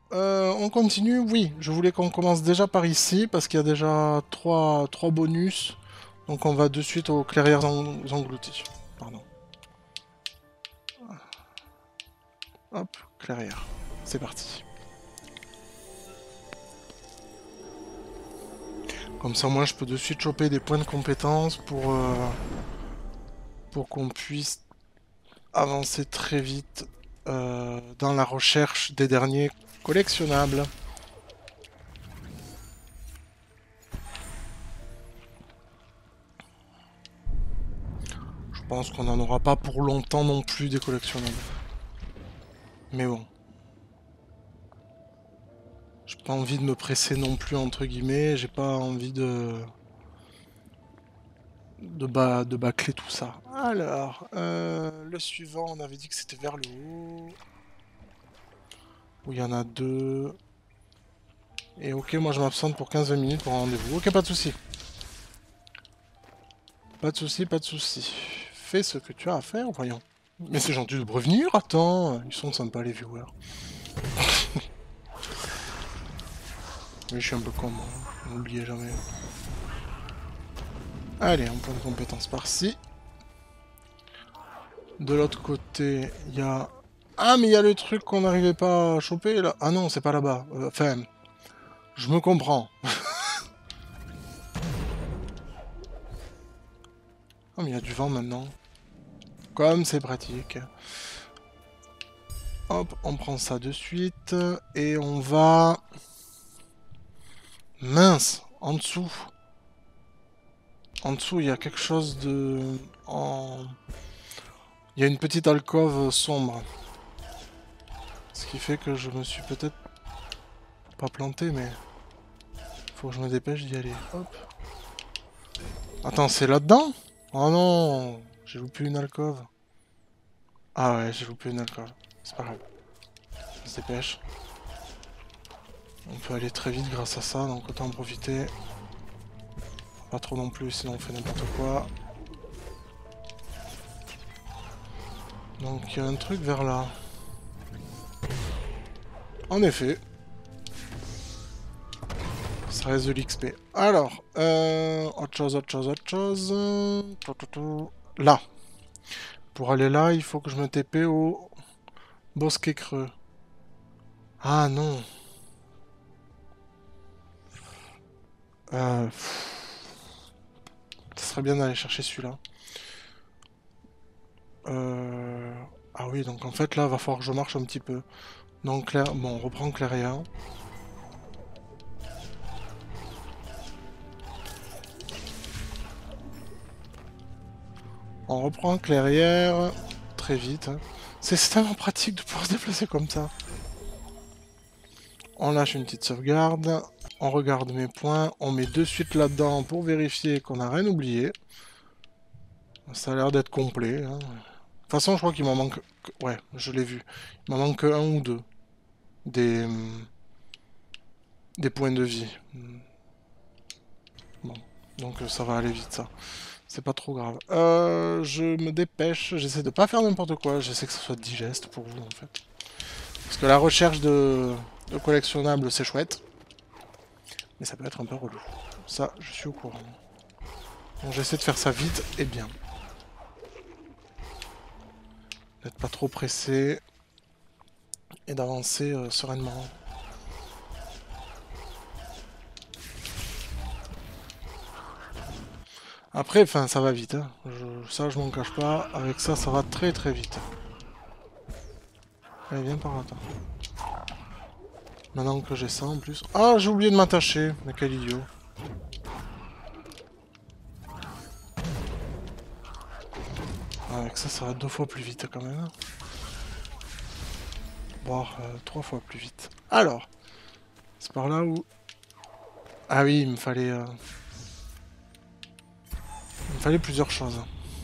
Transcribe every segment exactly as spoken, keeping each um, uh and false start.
euh, on continue. Oui, je voulais qu'on commence déjà par ici parce qu'il y a déjà trois, trois bonus. Donc on va de suite aux clairières en- englouties. Pardon. Hop, clairière. C'est parti. Comme ça, moi, je peux de suite choper des points de compétence pour, euh, pour qu'on puisse avancer très vite euh, dans la recherche des derniers collectionnables. Je pense qu'on n'en aura pas pour longtemps non plus des collectionnables. Mais bon. J'ai pas envie de me presser non plus, entre guillemets. J'ai pas envie de... De, ba... de bâcler tout ça. Alors, euh, le suivant, on avait dit que c'était vers le haut. Où il y en a deux. Et ok, moi je m'absente pour quinze vingt minutes pour un rendez-vous. Ok, pas de souci. Pas de souci, pas de souci. Fais ce que tu as à faire, voyons. Mais c'est gentil de prévenir, attends. Ils sont sympas les viewers. Mais je suis un peu con, moi. N'oubliez jamais. Allez, un point de compétence par-ci. De l'autre côté, il y a... Ah, mais il y a le truc qu'on n'arrivait pas à choper, là. Ah non, c'est pas là-bas. Euh, Enfin, je me comprends. Ah, mais il y a du vent maintenant. Comme c'est pratique. Hop, on prend ça de suite. Et on va... Mince, en dessous. En dessous, il y a quelque chose de... En... Il y a une petite alcôve sombre. Ce qui fait que je me suis peut-être pas planté, mais... Faut que je me dépêche d'y aller. Hop. Attends, c'est là-dedans? Oh non, j'ai loupé une alcôve. Ah ouais, j'ai loupé une alcôve. C'est pas grave. On se dépêche. On peut aller très vite grâce à ça, donc autant en profiter. Pas trop non plus, sinon on fait n'importe quoi. Donc il y a un truc vers là. En effet. Ça reste de l'X P. Alors, euh, autre chose, autre chose, autre chose. Tout, tout, tout. Là. Pour aller là, il faut que je me T P au bosquet creux. Ah non. Euh, ça serait bien d'aller chercher celui-là. Euh... Ah oui, donc en fait là, va falloir que je marche un petit peu. Donc là, bon, on reprend Claria. On reprend Clairière très vite. Hein. C'est tellement pratique de pouvoir se déplacer comme ça. On lâche une petite sauvegarde. On regarde mes points. On met de suite là-dedans pour vérifier qu'on n'a rien oublié. Ça a l'air d'être complet. Hein. De toute façon, je crois qu'il m'en manque... Ouais, je l'ai vu. Il m'en manque un ou deux. Des... Des points de vie. Bon. Donc ça va aller vite, ça. C'est pas trop grave. Euh, je me dépêche. J'essaie de pas faire n'importe quoi. J'essaie que ce soit digeste pour vous, en fait. Parce que la recherche de, de collectionnables, c'est chouette. Mais ça peut être un peu relou. Ça, je suis au courant. Donc j'essaie de faire ça vite et bien. D'être pas trop pressé. Et d'avancer euh, sereinement. Après, enfin, ça va vite. Hein. Je, ça, je m'en cache pas. Avec ça, ça va très très vite. Allez, viens par là, toi. Maintenant que j'ai ça en plus. Ah, j'ai oublié de m'attacher. Mais quel idiot. Avec ça, ça va deux fois plus vite quand même. Voire euh, trois fois plus vite. Alors, c'est par là où... Ah oui, il me fallait... Euh... Il me fallait plusieurs choses.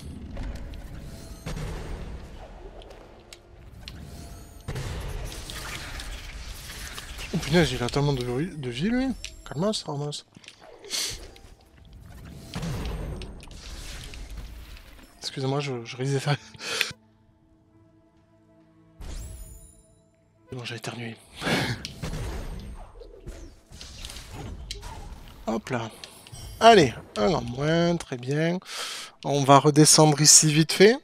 Oh punaise, il a tellement de, de vie lui. Calmos, Ramos. Excusez-moi, je, je risque de faire... Bon, j'ai éternué. Hop là. Allez, un en moins, très bien. On va redescendre ici vite fait.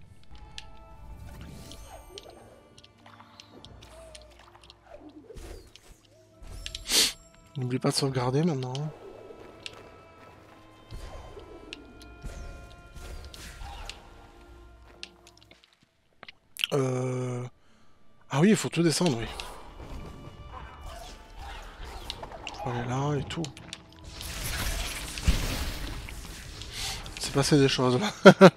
N'oublie pas de sauvegarder maintenant. Euh... Ah oui, il faut tout descendre, oui. Faut aller là et tout. C'est passé des choses là.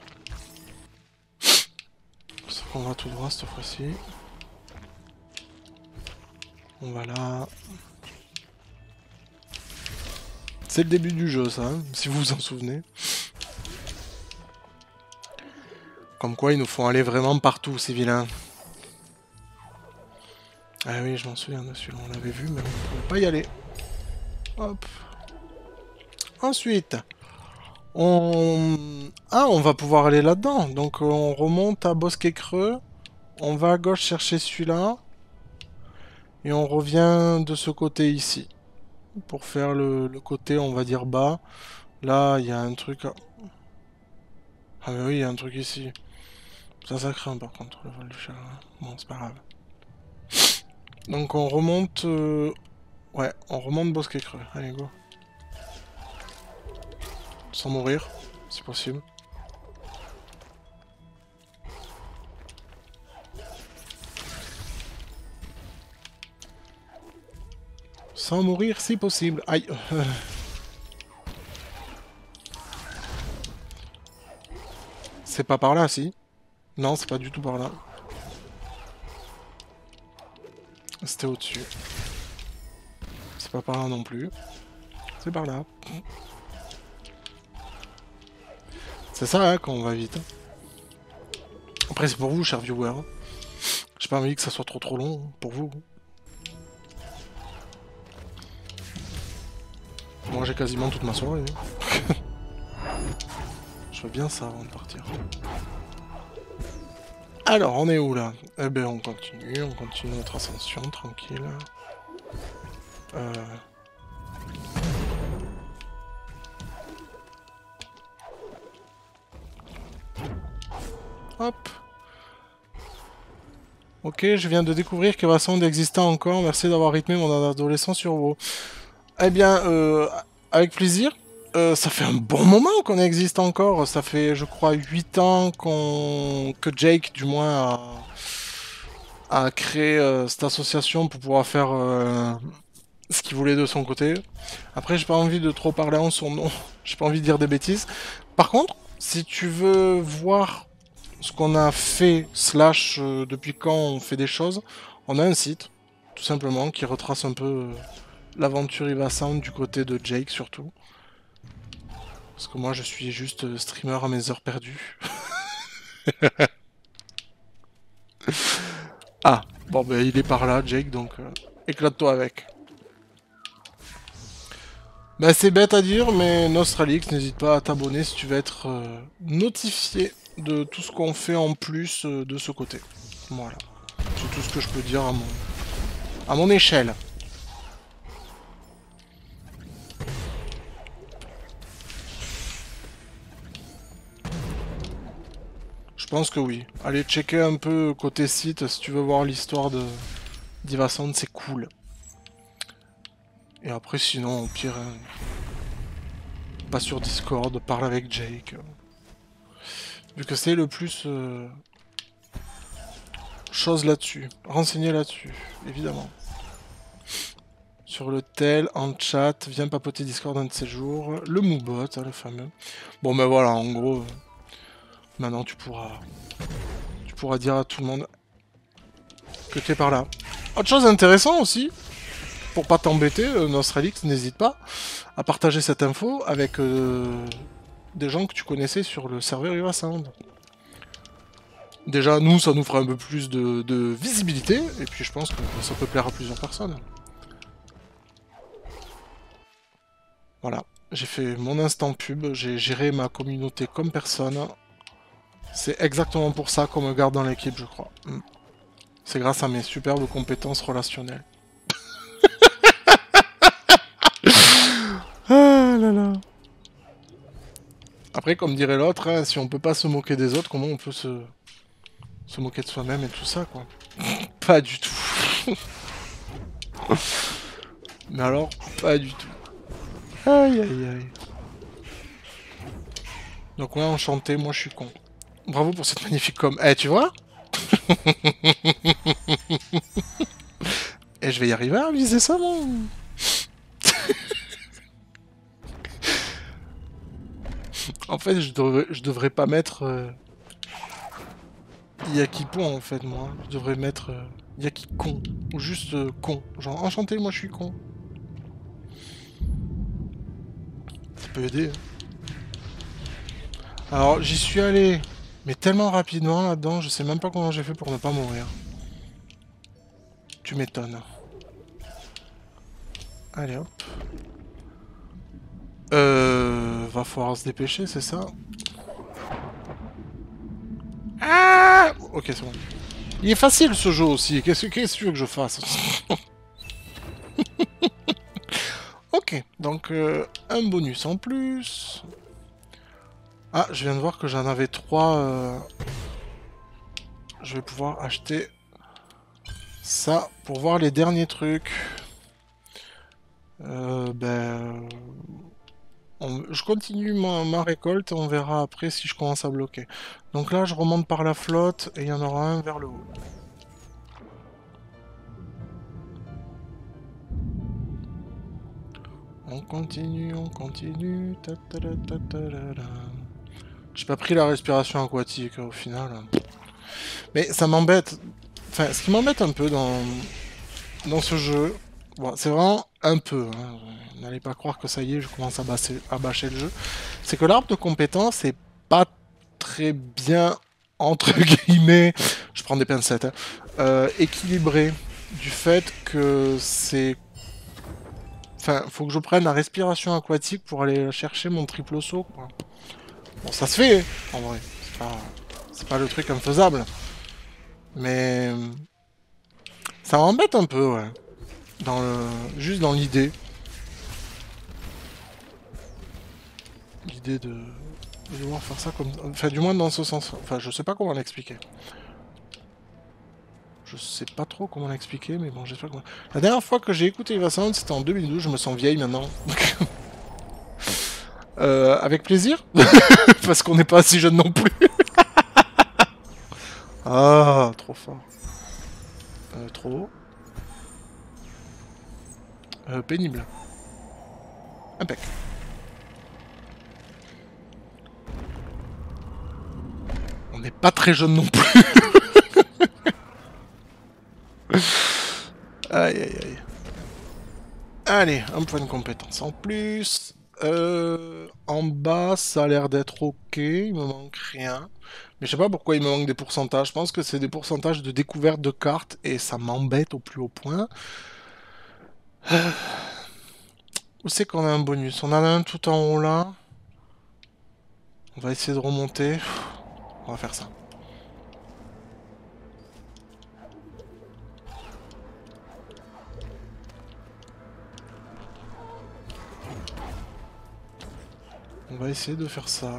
Sauf qu'on va tout droit cette fois-ci. On va là. C'est le début du jeu ça, hein, si vous vous en souvenez. Comme quoi ils nous font aller vraiment partout ces vilains. Ah oui, je m'en souviens de celui-là, on l'avait vu mais on ne pouvait pas y aller. Hop. Ensuite, on... Ah, on va pouvoir aller là-dedans. Donc on remonte à Bosquet Creux. On va à gauche chercher celui-là. Et on revient de ce côté ici. Pour faire le, le côté, on va dire, bas. Là, il y a un truc... Ah mais oui, il y a un truc ici. Ça, ça craint par contre, le vol du chat. Bon, c'est pas grave. Donc on remonte... Euh... Ouais, on remonte Bosquet Creux. Allez, go. Sans mourir, si possible. Sans mourir, si possible. Aïe. C'est pas par là, si? Non, c'est pas du tout par là. C'était au-dessus. C'est pas par là non plus. C'est par là. C'est ça, hein, quand on va vite. Après, c'est pour vous, chers viewers. J'ai pas envie que ça soit trop trop long pour vous. Moi, j'ai quasiment toute ma soirée. Je veux bien ça avant de partir. Alors, on est où là? Eh ben, on continue, on continue notre ascension, tranquille. Euh... Hop. Ok, je viens de découvrir qu'Eva Sound existait encore. Merci d'avoir rythmé mon adolescence sur WoW. Eh bien, euh, avec plaisir. Euh, ça fait un bon moment qu'on existe encore. Ça fait, je crois, huit ans qu'on que Jake, du moins, a, a créé euh, cette association pour pouvoir faire euh, ce qu'il voulait de son côté. Après, j'ai pas envie de trop parler en son nom. J'ai pas envie de dire des bêtises. Par contre, si tu veux voir ce qu'on a fait, slash, euh, depuis quand on fait des choses, on a un site, tout simplement, qui retrace un peu euh, l'aventure Eva Sound du côté de Jake, surtout. Parce que moi, je suis juste euh, streamer à mes heures perdues. Ah, bon, ben il est par là, Jake, donc euh, éclate-toi avec. Bah c'est bête à dire, mais Nostralix, n'hésite pas à t'abonner si tu veux être euh, notifié de tout ce qu'on fait en plus euh, de ce côté. Voilà. C'est tout ce que je peux dire à mon, à mon échelle. Je pense que oui. Allez checker un peu côté site si tu veux voir l'histoire de d'Eva Sound, c'est cool. Et après sinon, au pire... Hein, pas sur Discord, parle avec Jake. Vu que c'est le plus... Euh, chose là-dessus. Renseigner là-dessus, évidemment. Sur le tel, en chat, viens papoter Discord un de ces jours. Le Moobot, hein, le fameux. Bon ben voilà, en gros... Euh, maintenant tu pourras... Tu pourras dire à tout le monde que tu es par là. Autre chose intéressante aussi, pour pas t'embêter, euh, Nostralix, n'hésite pas à partager cette info avec euh, des gens que tu connaissais sur le serveur Eva Sound. Déjà, nous, ça nous fera un peu plus de, de visibilité, et puis je pense que ça peut plaire à plusieurs personnes. Voilà, j'ai fait mon instant pub, j'ai géré ma communauté comme personne. C'est exactement pour ça qu'on me garde dans l'équipe, je crois. C'est grâce à mes superbes compétences relationnelles. Ah là là. Après, comme dirait l'autre, hein, si on peut pas se moquer des autres, comment on peut se, se moquer de soi-même et tout ça, quoi. Pas du tout. Mais alors, pas du tout. Aïe aïe aïe. Donc ouais, enchanté, moi je suis con. Bravo pour cette magnifique com. Eh, tu vois? Et je vais y arriver à viser ça, mon... En fait, je devrais, je devrais pas mettre... Euh... Yakipon, en fait, moi. Je devrais mettre... Euh... Yakikon. Ou juste euh, con. Genre, enchanté, moi je suis con. Ça peut aider. Alors, j'y suis allé... Mais tellement rapidement, là-dedans, je sais même pas comment j'ai fait pour ne pas mourir. Tu m'étonnes. Allez, hop. Euh... Va falloir se dépêcher, c'est ça? Ah! Ok, c'est bon. Il est facile, ce jeu, aussi. Qu'est-ce que tu veux que je fasse? Ok, donc euh, un bonus en plus. Ah, je viens de voir que j'en avais trois. Euh... Je vais pouvoir acheter ça pour voir les derniers trucs. Euh, ben... On... Je continue ma, ma récolte et on verra après si je commence à bloquer. Donc là, je remonte par la flotte et il y en aura un vers le haut. On continue, on continue. J'ai pas pris la respiration aquatique au final. Mais ça m'embête. Enfin, ce qui m'embête un peu dans, dans ce jeu, bon, c'est vraiment un peu, hein. N'allez pas croire que ça y est, je commence à, basser, à bâcher le jeu. C'est que l'arbre de compétences est pas très bien, entre guillemets, je prends des pincettes, hein, euh, équilibré. Du fait que c'est... Enfin, faut que je prenne la respiration aquatique pour aller chercher mon triple saut, quoi. Bon, ça se fait, en vrai. C'est pas, c'est pas le truc infaisable. Mais... Ça m'embête un peu, ouais. Dans le... Juste dans l'idée. L'idée de... de devoir faire ça comme... Enfin, du moins dans ce sens. Enfin, je sais pas comment l'expliquer. Je sais pas trop comment l'expliquer, mais bon, j'espère que... La dernière fois que j'ai écouté Eva Sound, c'était en deux mille douze, je me sens vieille maintenant. euh, avec plaisir. Parce qu'on n'est pas si jeune non plus. Ah, trop fort. Euh, trop haut. Euh, pénible. Impec. On n'est pas très jeune non plus. Aïe aïe aïe. Allez, un point de compétence en plus. Euh, en bas, ça a l'air d'être ok. Il me manque rien. Mais je sais pas pourquoi il me manque des pourcentages. Je pense que c'est des pourcentages de découverte de cartes et ça m'embête au plus haut point. Euh... Où c'est qu'on a un bonus? On en a un tout en haut là. On va essayer de remonter. On va faire ça. On va essayer de faire ça.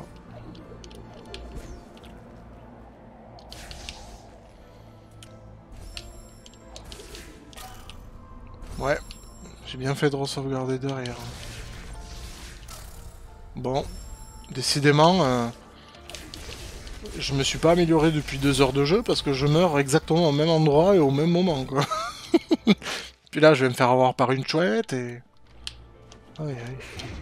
Ouais. J'ai bien fait de re-sauvegarder derrière. Bon. Décidément, euh, je me suis pas amélioré depuis deux heures de jeu parce que je meurs exactement au même endroit et au même moment, quoi. Puis là, je vais me faire avoir par une chouette et... Aïe aïe.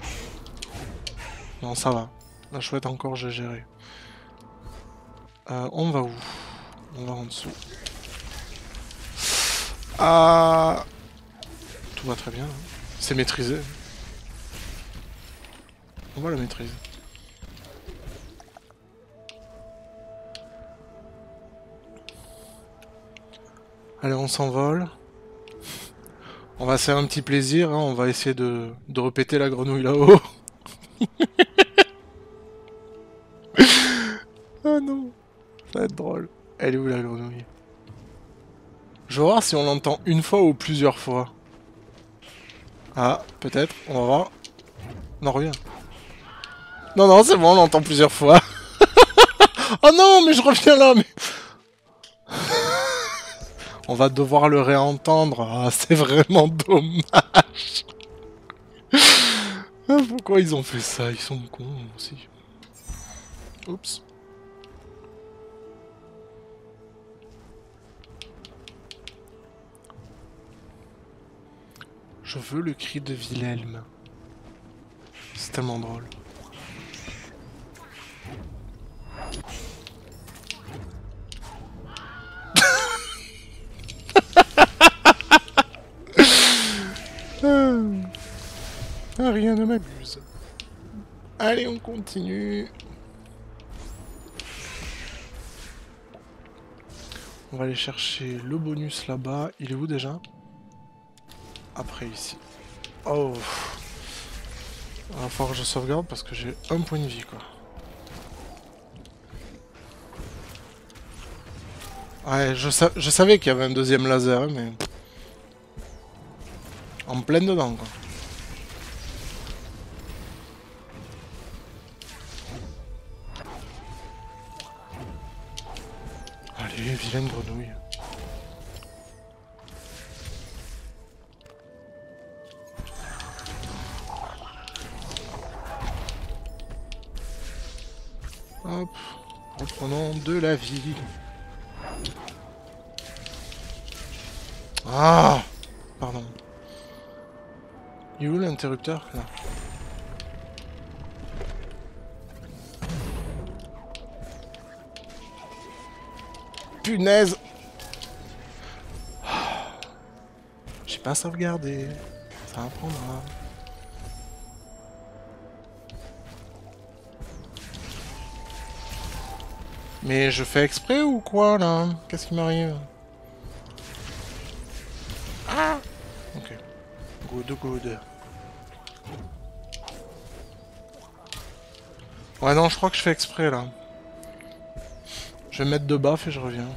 Non, ça va. La chouette encore, j'ai géré. Euh, on va où? On va en dessous. Ah... Tout va très bien. Hein. C'est maîtrisé. On va la maîtriser. Allez, on s'envole. On va se faire un petit plaisir, hein. On va essayer de, de repéter la grenouille là-haut. Ah non, ça va être drôle. Elle est où la grenouille? Je vais voir si on l'entend une fois ou plusieurs fois. Ah, peut-être, on va voir. Non, reviens. Non, non, c'est bon, on l'entend plusieurs fois. Oh non, mais je reviens là, mais... On va devoir le réentendre. Ah, c'est vraiment dommage. Pourquoi ils ont fait ça? Ils sont cons aussi. Oups. Je veux le cri de Wilhelm. C'est tellement drôle. Ah, rien ne m'amuse. Allez, on continue. On va aller chercher le bonus là-bas. Il est où déjà? Après, ici. Oh. Il va falloir que je sauvegarde parce que j'ai un point de vie, quoi. Ouais, je, sa je savais qu'il y avait un deuxième laser, mais... En plein dedans, quoi. Allez, vilaine grenouille. Hop, reprenons de la vie. Ah, pardon. Il est où l'interrupteur, là? Punaise! J'ai pas sauvegardé. Ça apprendra. Mais je fais exprès ou quoi, là? Qu'est-ce qui m'arrive? Ah! Ok. Good, good. Ouais, non, je crois que je fais exprès, là. Je vais mettre de baffe et je reviens.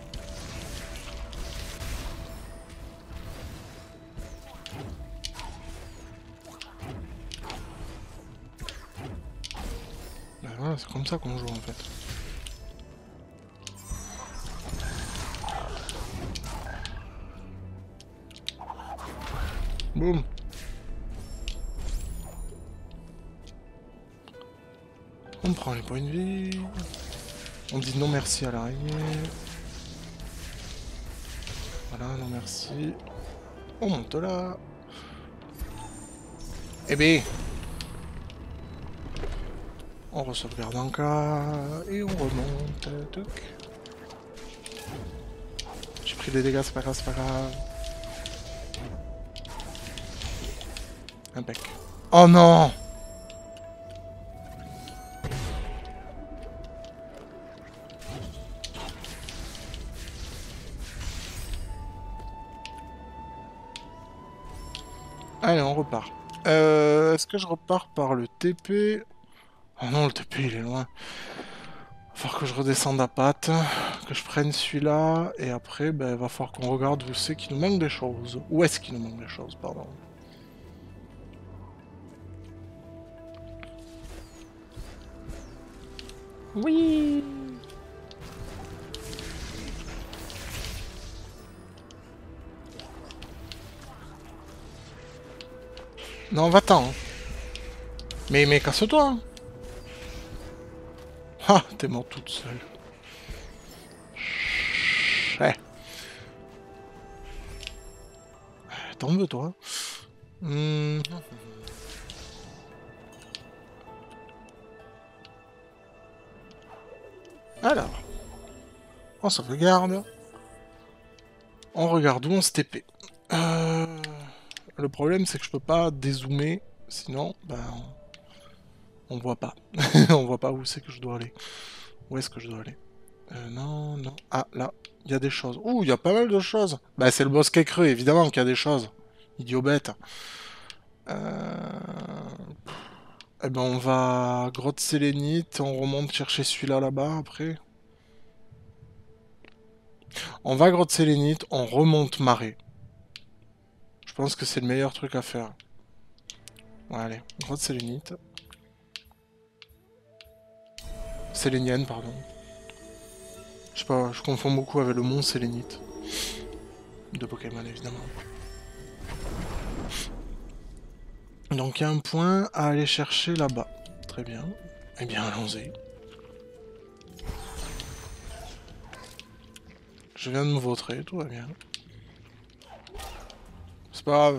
Ben voilà, c'est comme ça qu'on joue, en fait. Boum. On prend les points de vie. On dit non merci à l'araignée. Voilà, non merci. On monte là. Eh ben. On re-sauvegarde en cas. Et on remonte. J'ai pris des dégâts, c'est pas grave, c'est pas grave. Impec. Oh non! Allez, on repart. Euh, Est-ce que je repars par le T P? Oh non, le T P, il est loin. Va falloir que je redescende à patte, que je prenne celui-là, et après, ben, va falloir qu'on regarde où c'est qu'il nous manque des choses. Où est-ce qu'il nous manque des choses, pardon. Oui. Non, va-t'en. Hein. Mais, mais casse-toi. Hein. Ah, t'es mort toute seule. Ouais. T'en veux, toi. Mmh. Alors. On sauvegarde. On regarde où on se T P. Euh... Le problème, c'est que je peux pas dézoomer. Sinon, ben... On voit pas. On voit pas où c'est que je dois aller. Où est-ce que je dois aller? Euh, non, non. Ah, là, il y a des choses. Ouh, il y a pas mal de choses. Bah, c'est le bosquet creux, évidemment qu'il y a des choses. Idiot bête. Euh... Eh ben, on va à grotte sélénite, on remonte chercher celui-là là-bas après. On va à grotte sélénite, on remonte marée. Je pense que c'est le meilleur truc à faire. Ouais, allez, grotte sélénite. Sélénienne, pardon. Je sais pas, je confonds beaucoup avec le mont sélénite. De Pokémon, évidemment. Donc il y a un point à aller chercher là-bas. Très bien. Eh bien, allons-y. Je viens de me vautrer, tout va bien. C'est pas grave.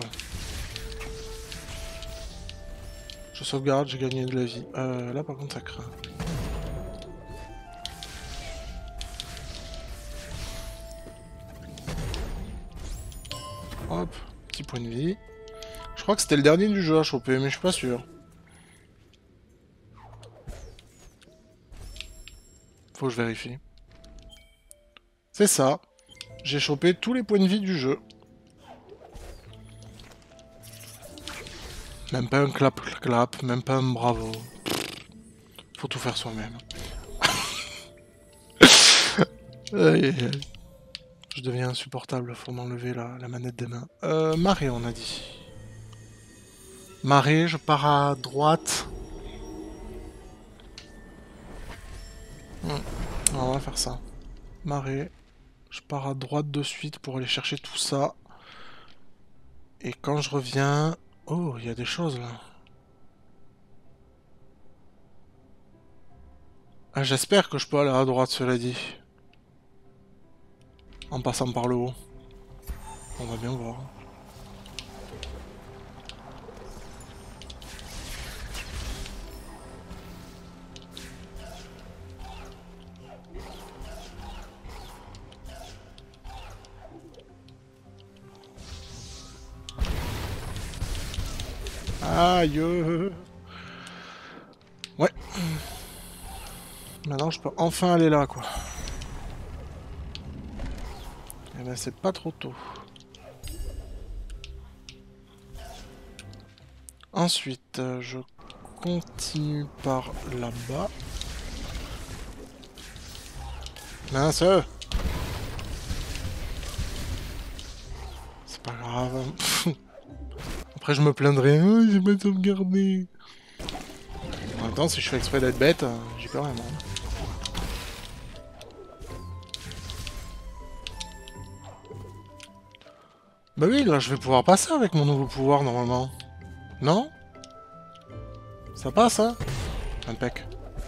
Je sauvegarde, j'ai gagné de la vie. Euh, là par contre ça craint. Hop, petit point de vie. Je crois que c'était le dernier du jeu à choper, mais je suis pas sûr. Faut que je vérifie. C'est ça. J'ai chopé tous les points de vie du jeu. Même pas un clap-clap, même pas un bravo. Faut tout faire soi-même. Aïe, aïe, aïe. Je deviens insupportable, faut m'enlever la, la manette des mains. Euh, marée, on a dit. Marée, je pars à droite. Hmm. On va faire ça. Marée. Je pars à droite de suite pour aller chercher tout ça. Et quand je reviens... Oh, il y a des choses là. Ah, j'espère que je peux aller à droite, cela dit. En passant par le haut. On va bien voir. Aïe. Ouais. Maintenant, je peux enfin aller là, quoi. Eh ben, c'est pas trop tôt. Ensuite, euh, je continue par là-bas. Mince. C'est pas grave. Après, je me plaindrai. Oh, j'ai pas sauvegardé. En même temps, si je fais exprès d'être bête, j'y peux rien. Bah oui, là, je vais pouvoir passer avec mon nouveau pouvoir, normalement. Non? Ça passe, hein? Impec.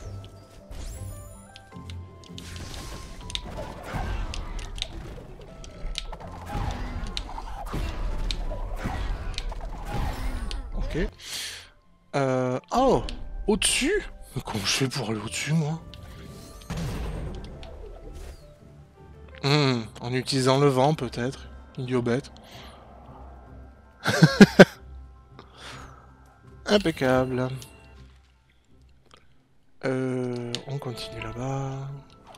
Ok. Euh... Oh! Au-dessus? Comment je fais pour aller au-dessus, moi? Hmm, en utilisant le vent, peut-être. Idiot bête. Impeccable. Euh, on continue là-bas.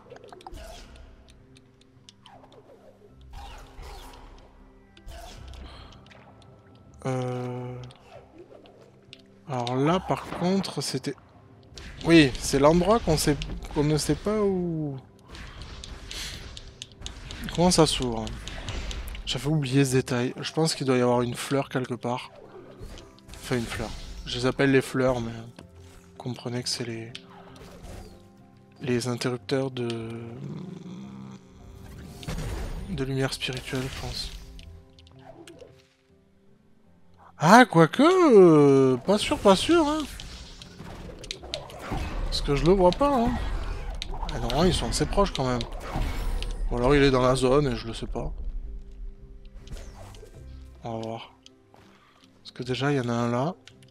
Euh... Alors là, par contre, c'était... Oui, c'est l'endroit qu'on sait... qu'on ne sait pas où... Comment ça s'ouvre? J'avais oublié ce détail. Je pense qu'il doit y avoir une fleur quelque part. Enfin, une fleur. Je les appelle les fleurs, mais... Comprenez que c'est les... Les interrupteurs de... De lumière spirituelle, je pense. Ah, quoique... Euh, pas sûr, pas sûr, hein. Parce que je le vois pas, hein. Ah non, ils sont assez proches, quand même. Ou alors il est dans la zone et je le sais pas. On va voir. Parce que déjà, il y en a un là.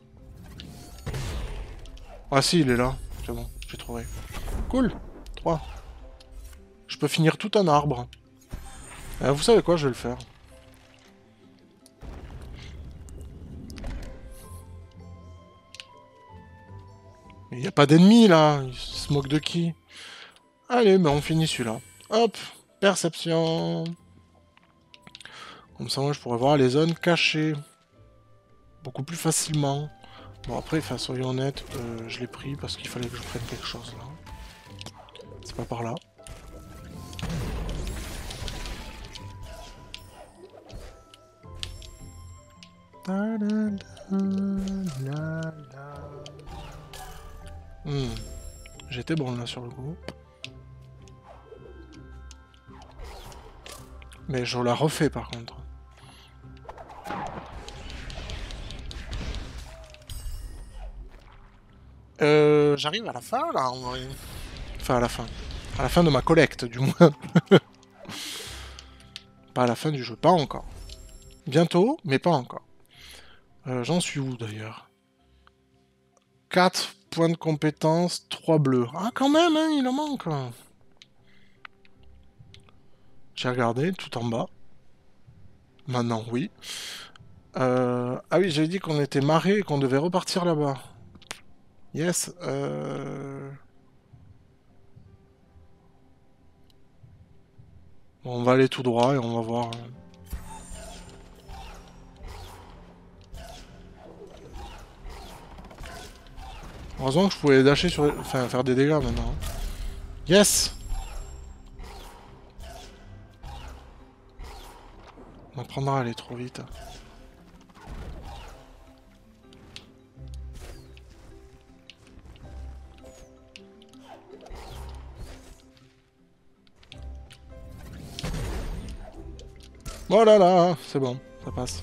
Ah si, il est là. C'est bon, j'ai trouvé. Cool. trois. Je peux finir tout un arbre. Euh, vous savez quoi, je vais le faire. Il n'y a pas d'ennemis là. Ils se moquent de qui? Allez, ben on finit celui-là. Hop, perception. Comme ça, moi, je pourrais voir les zones cachées. Beaucoup plus facilement. Bon, après, enfin, soyons honnêtes, euh, je l'ai pris parce qu'il fallait que je prenne quelque chose là. C'est pas par là. Hmm. J'étais bon là sur le coup. Mais je la refais par contre. Euh, J'arrive à la fin là en vrai. Enfin à la fin. À la fin de ma collecte du moins. Pas à la fin du jeu, pas encore. Bientôt, mais pas encore. Euh, J'en suis où d'ailleurs? quatre points de compétence, trois bleus. Ah quand même, hein, il en manque. J'ai regardé tout en bas. Maintenant, oui. Euh... Ah oui, j'avais dit qu'on était marré et qu'on devait repartir là-bas. Yes. Euh... Bon, on va aller tout droit et on va voir. Heureusement que je pouvais dasher sur... Enfin, faire des dégâts maintenant. Yes. On apprendra à aller trop vite. Oh là là, c'est bon, ça passe.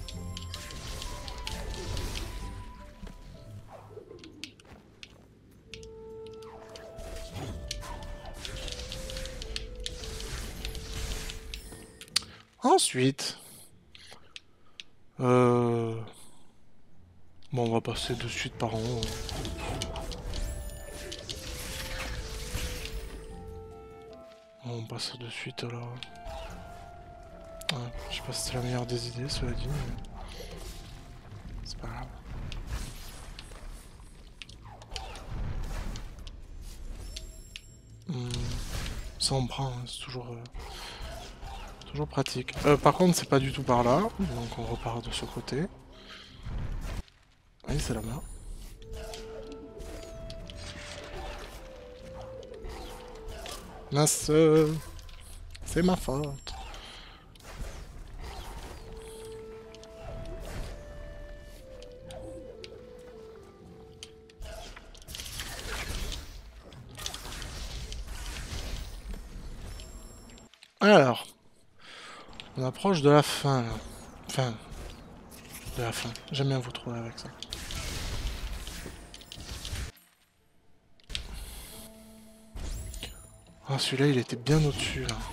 Ensuite... Euh... Bon, on va passer de suite par en haut. On passe de suite là. Ouais, je sais pas si c'est la meilleure des idées, cela dit, mais... C'est pas grave. Hmm. Ça on prend, hein, c'est toujours... Euh... Toujours pratique. Euh, par contre, c'est pas du tout par là, donc on repart de ce côté. Oui, c'est là-bas. Mince, c'est ma faute. Alors, on approche de la fin là. Enfin, de la fin. J'aime bien vous trouver avec ça. Ah, celui-là, il était bien au-dessus là.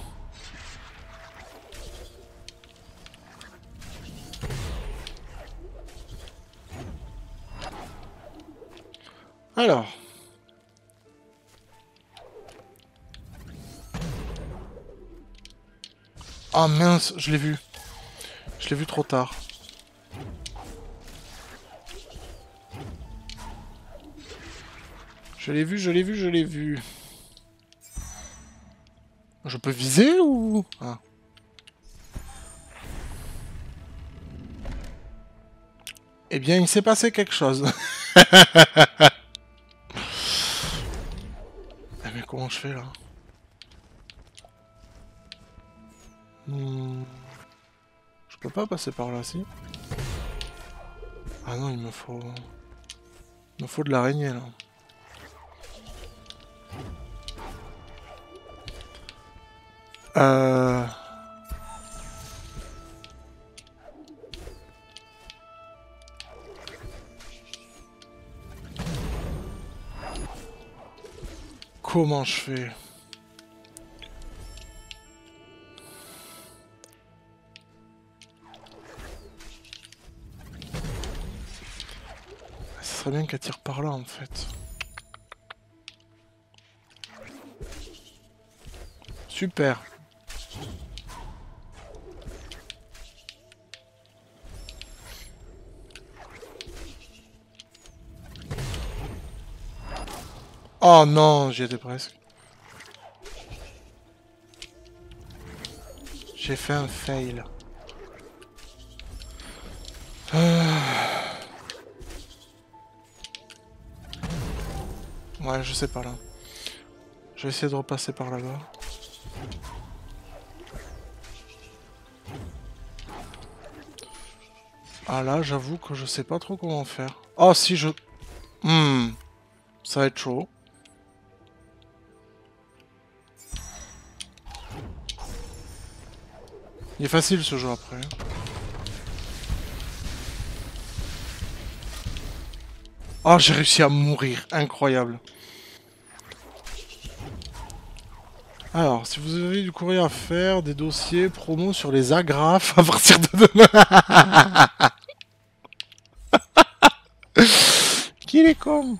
Alors. Ah mince, je l'ai vu. Je l'ai vu trop tard. Je l'ai vu, je l'ai vu, je l'ai vu. Je peux viser ou... Ah. Eh bien, il s'est passé quelque chose. Ah, mais comment je fais là? Hmm. Je peux pas passer par là, si? Ah non, il me faut... Il me faut de l'araignée, là. Euh... Comment je fais? Ça serait bien qu'elle tire par là, en fait. Super. Oh non, j'y étais presque. J'ai fait un fail. Euh... Ouais, je sais pas là. Je vais essayer de repasser par là-bas. Ah là, j'avoue que je sais pas trop comment faire. Oh, si je... Hmm. Ça va être chaud. Il est facile ce jeu après. Oh, j'ai réussi à mourir. Incroyable. Alors, si vous avez du courrier à faire, des dossiers, promo sur les agrafes à partir de demain. Qu'il est con.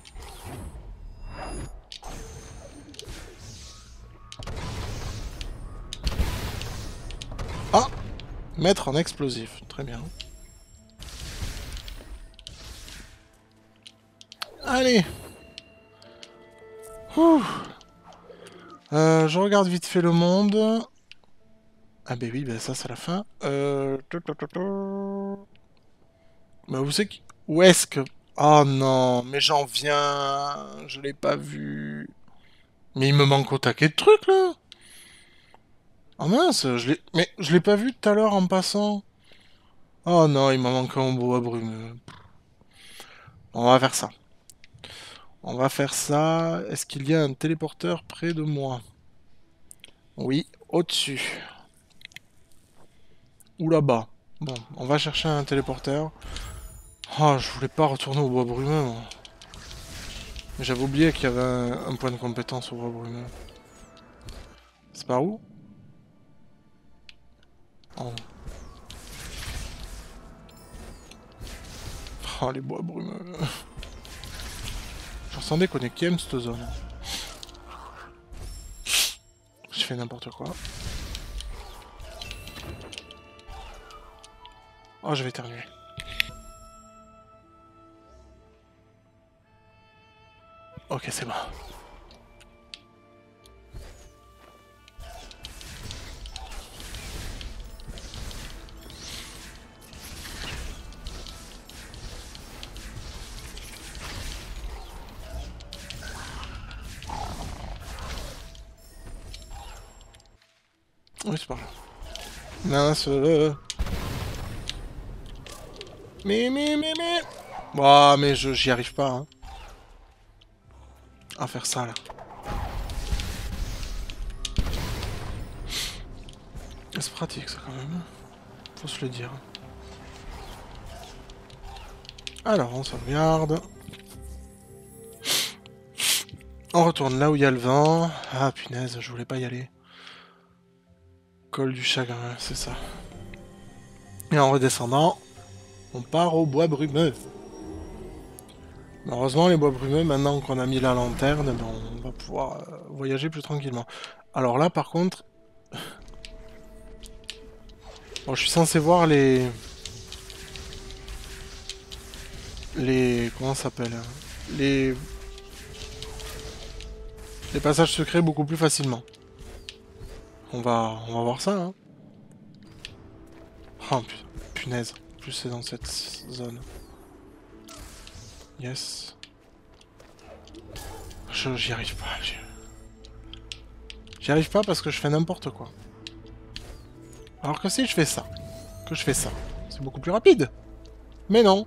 Ah, mettre en explosif. Très bien. Allez. Ouh. Euh, je regarde vite fait le monde. Ah ben oui, ben ça c'est la fin. Euh... Bah où c'est que... Où est-ce que... Oh non, mais j'en viens... Je l'ai pas vu... Mais il me manque au taquet de trucs là. Oh mince, je l'ai... Mais je l'ai pas vu tout à l'heure en passant. Oh non, il m'a manqué un bois brumeux. On va faire ça. On va faire ça. Est-ce qu'il y a un téléporteur près de moi? Oui, au-dessus. Ou là-bas. Bon, on va chercher un téléporteur. Oh, je voulais pas retourner au bois brumeux, moi. Mais j'avais oublié qu'il y avait un, un point de compétence au bois brumeux. C'est par où? En haut. Oh, les bois brumeux. J'en sens déconner qui aime cette zone. Je fais n'importe quoi. Oh, je vais éternuer. Ok, c'est bon. Oui, c'est pas grave. Mince. Euh... Mais, mais, mais, mais... Oh, mais je j'y arrive pas, hein. À faire ça, là. C'est pratique, ça, quand même. Faut se le dire. Alors, on sauvegarde. On retourne là où il y a le vent. Ah, punaise, je voulais pas y aller. Col du chagrin, c'est ça. Et en redescendant, on part au bois brumeux. Heureusement, les bois brumeux, maintenant qu'on a mis la lanterne, ben, on va pouvoir euh, voyager plus tranquillement. Alors là, par contre... Bon, je suis censé voir les... Les... Comment ça s'appelle? Les... Les passages secrets beaucoup plus facilement. On va... On va voir ça, hein. Oh, punaise. Plus c'est dans cette zone. Yes. Je j'y arrive pas. J'y arrive pas parce que je fais n'importe quoi. Alors que si je fais ça, que je fais ça, c'est beaucoup plus rapide. Mais non.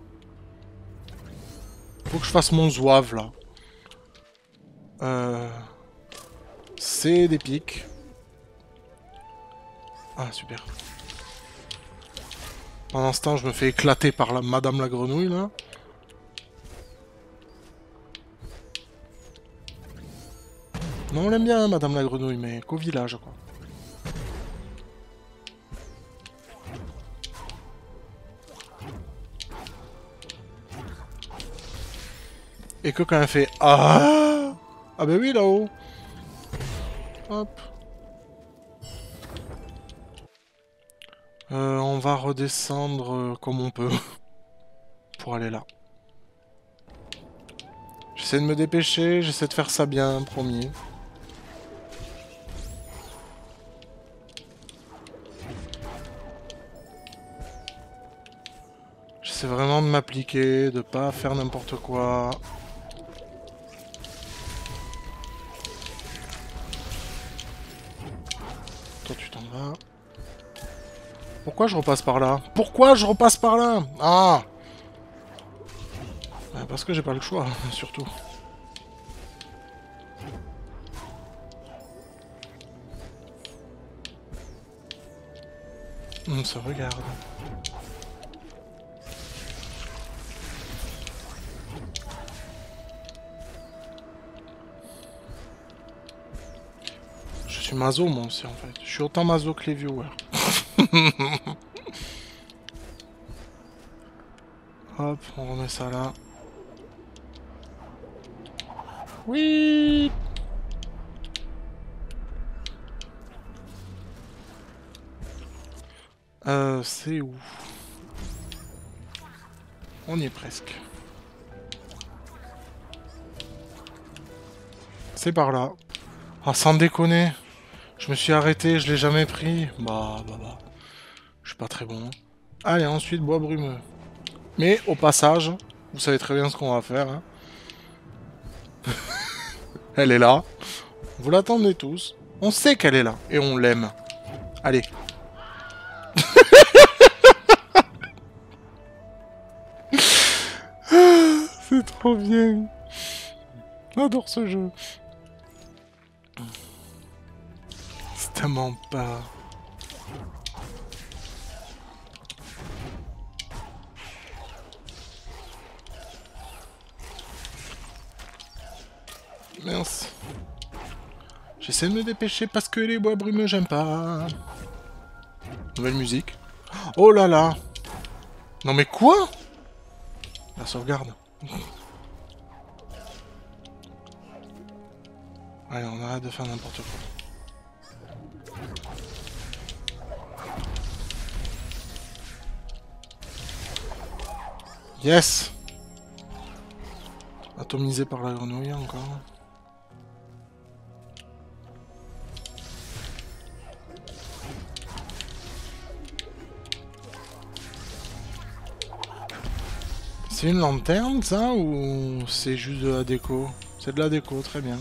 Faut que je fasse mon zouave là. Euh... C'est des pics. Ah super. Pendant ce temps, je me fais éclater par la Madame la Grenouille là. Non, on l'aime bien, Madame la Grenouille, mais qu'au village quoi. Et que quand elle fait ah ah ben oui là-haut. Hop. Euh, on va redescendre euh, comme on peut pour aller là. J'essaie de me dépêcher, j'essaie de faire ça bien, promis. J'essaie vraiment de m'appliquer, de pas faire n'importe quoi. Toi tu t'en vas. Pourquoi je repasse par là? Pourquoi je repasse par là? Ah! Parce que j'ai pas le choix, surtout. On se regarde. Je suis maso moi aussi en fait. Je suis autant maso que les viewers. Hop, on remet ça là. Oui. Euh, c'est où? On y est presque. C'est par là. Ah, sans déconner. Je me suis arrêté, je l'ai jamais pris. Bah, bah, bah. Je suis pas très bon. Allez, ensuite, bois brumeux. Mais, au passage, vous savez très bien ce qu'on va faire. Hein. Elle est là. Vous l'attendez tous. On sait qu'elle est là. Et on l'aime. Allez. C'est trop bien. J'adore ce jeu. C'est tellement pas... Mince. J'essaie de me dépêcher parce que les bois brumeux, j'aime pas. Nouvelle musique. Oh là là. Non mais quoi? La sauvegarde. Allez, on arrête de faire n'importe quoi. Yes. Atomisé par la grenouille encore. C'est une lanterne ça ou c'est juste de la déco? C'est de la déco, très bien.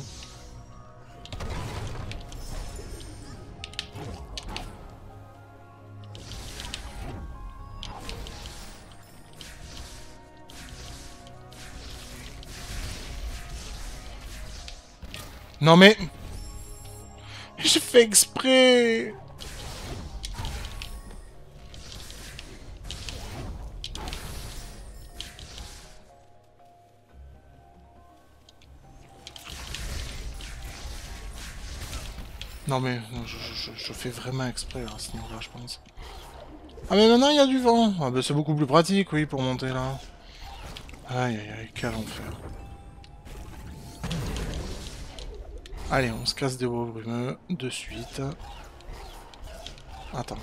Non mais... J'ai fait exprès. Non mais non, je, je, je fais vraiment exprès à ce niveau-là, je pense. Ah mais maintenant il y a du vent. Ah bah c'est beaucoup plus pratique, oui, pour monter là. Aïe aïe aïe, quel enfer. Allez, on se casse des bois brumeux de suite. Attends.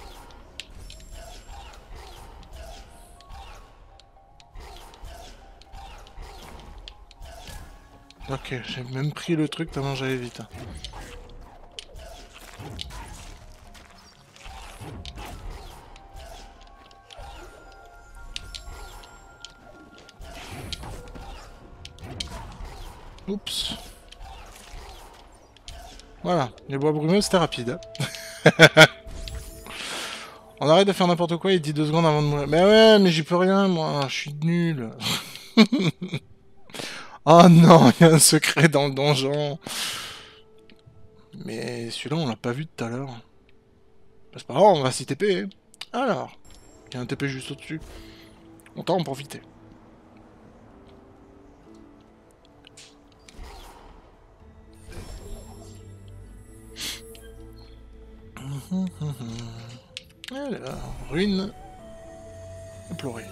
Ok, j'ai même pris le truc tellement j'allais vite. Oups. Voilà, les bois brumeux c'était rapide. On arrête de faire n'importe quoi, il dit deux secondes avant de mourir. Mais ouais, mais j'y peux rien moi, je suis nul. Oh non, il y a un secret dans le donjon. Mais celui-là on l'a pas vu tout à l'heure. C'est pas grave, on va s'y T P. Alors, il y a un T P juste au-dessus. Autant en profiter. Alors, ruine. Implorer.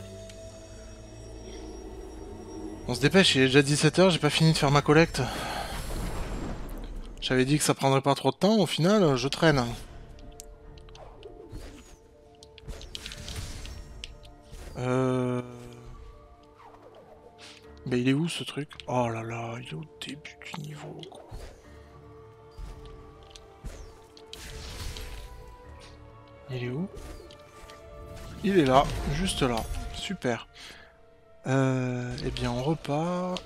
On se dépêche, il est déjà dix-sept heures, j'ai pas fini de faire ma collecte. J'avais dit que ça prendrait pas trop de temps, au final, je traîne. Euh... Mais il est où ce truc? Oh là là, il est au début du niveau, quoi. Il est où? Il est là, juste là. Super. Euh... Eh bien, on repart.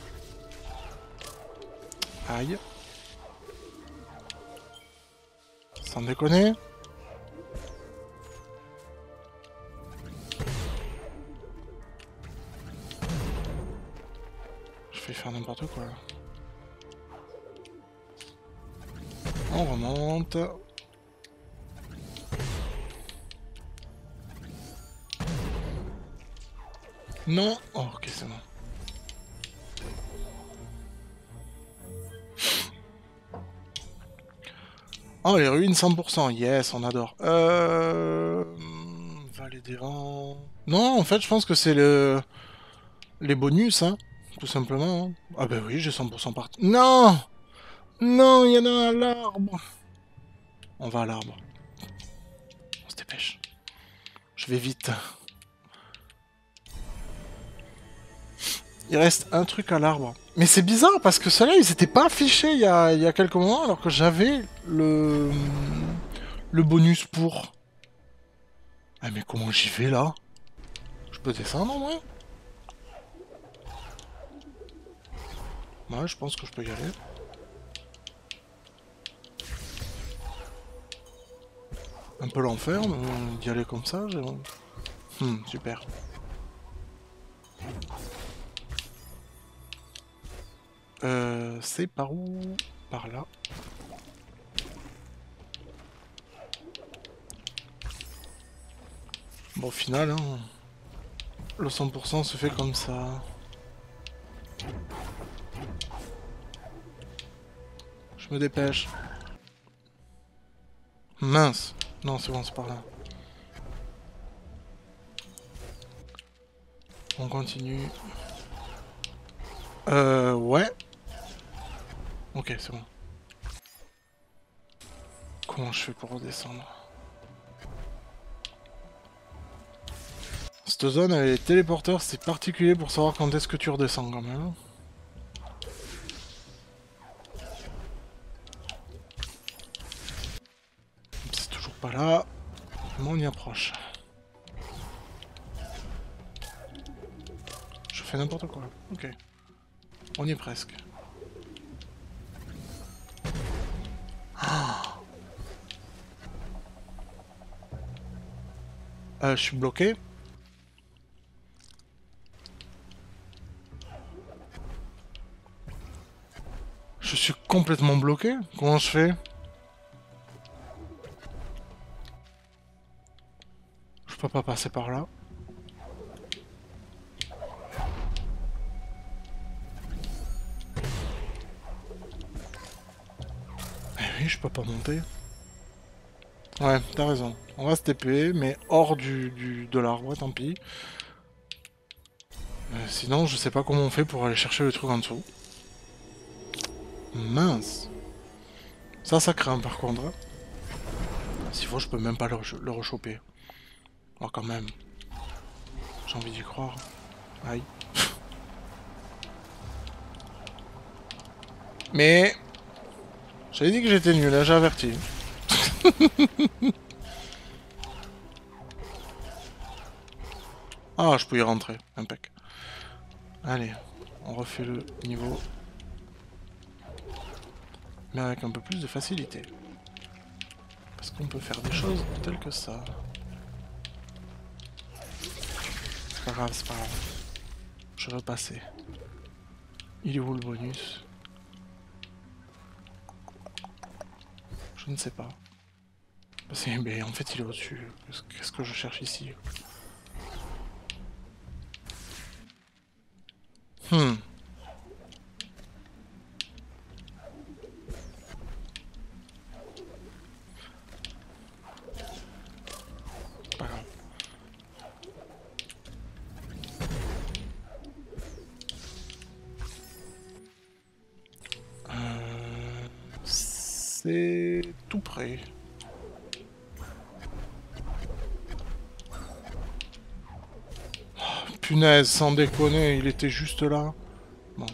Aïe. Sans déconner. failli faire n'importe quoi là. On remonte. Non. Oh, ok, c'est bon. Oh, les ruines cent pour cent. Yes, on adore. Euh... Vallée des Vents... Non, en fait, je pense que c'est le... les bonus, hein. Tout simplement. Hein. Ah bah oui, j'ai cent pour cent partout. Non! Non, il y en a un à l'arbre. On va à l'arbre. On se dépêche. Je vais vite. Il reste un truc à l'arbre. Mais c'est bizarre parce que ceux-là, ils étaient pas affichés il y a, il y a quelques moments alors que j'avais le... le bonus pour. Ah mais comment j'y vais là? Je peux descendre en vrai? Ouais, je pense que je peux y aller. Un peu l'enfer, mais d'y aller comme ça, j'ai... Hmm, super. Euh, c'est par où? Par là. Bon, au final, hein, le cent pour cent se fait comme ça. Je me dépêche. Mince. Non, c'est bon, c'est par là. On continue. Euh, ouais. Ok, c'est bon. Comment je fais pour redescendre? Cette zone, avec les téléporteurs, c'est particulier pour savoir quand est-ce que tu redescends quand même. C'est toujours pas là. Mais on y approche. Je fais n'importe quoi. Ok. On y est presque. Ah. Euh, je suis bloqué. Je suis complètement bloqué. Comment je fais? Je peux pas passer par là. Eh oui, je peux pas monter. Ouais, t'as raison. On va se T P, mais hors du, du de l'arbre, tant pis. Euh, sinon, je sais pas comment on fait pour aller chercher le truc en dessous. Mince. Ça, ça craint par contre. Hein. S'il faut, je peux même pas le, le rechoper. Alors quand même. J'ai envie d'y croire. Aïe. Mais... J'avais dit que j'étais nul, là, j'ai averti. Ah, je peux y rentrer. Impec. Allez, on refait le niveau. Mais avec un peu plus de facilité. Parce qu'on peut faire des choses telles que ça. C'est pas grave, c'est pas grave. Je vais passer. Il est où le bonus? Je ne sais pas. Mais en fait il est au-dessus. Qu'est-ce que je cherche ici? Hmm. Pas grave. Euh... C'est tout près. Oh, punaise, sans déconner, il était juste là. Bon.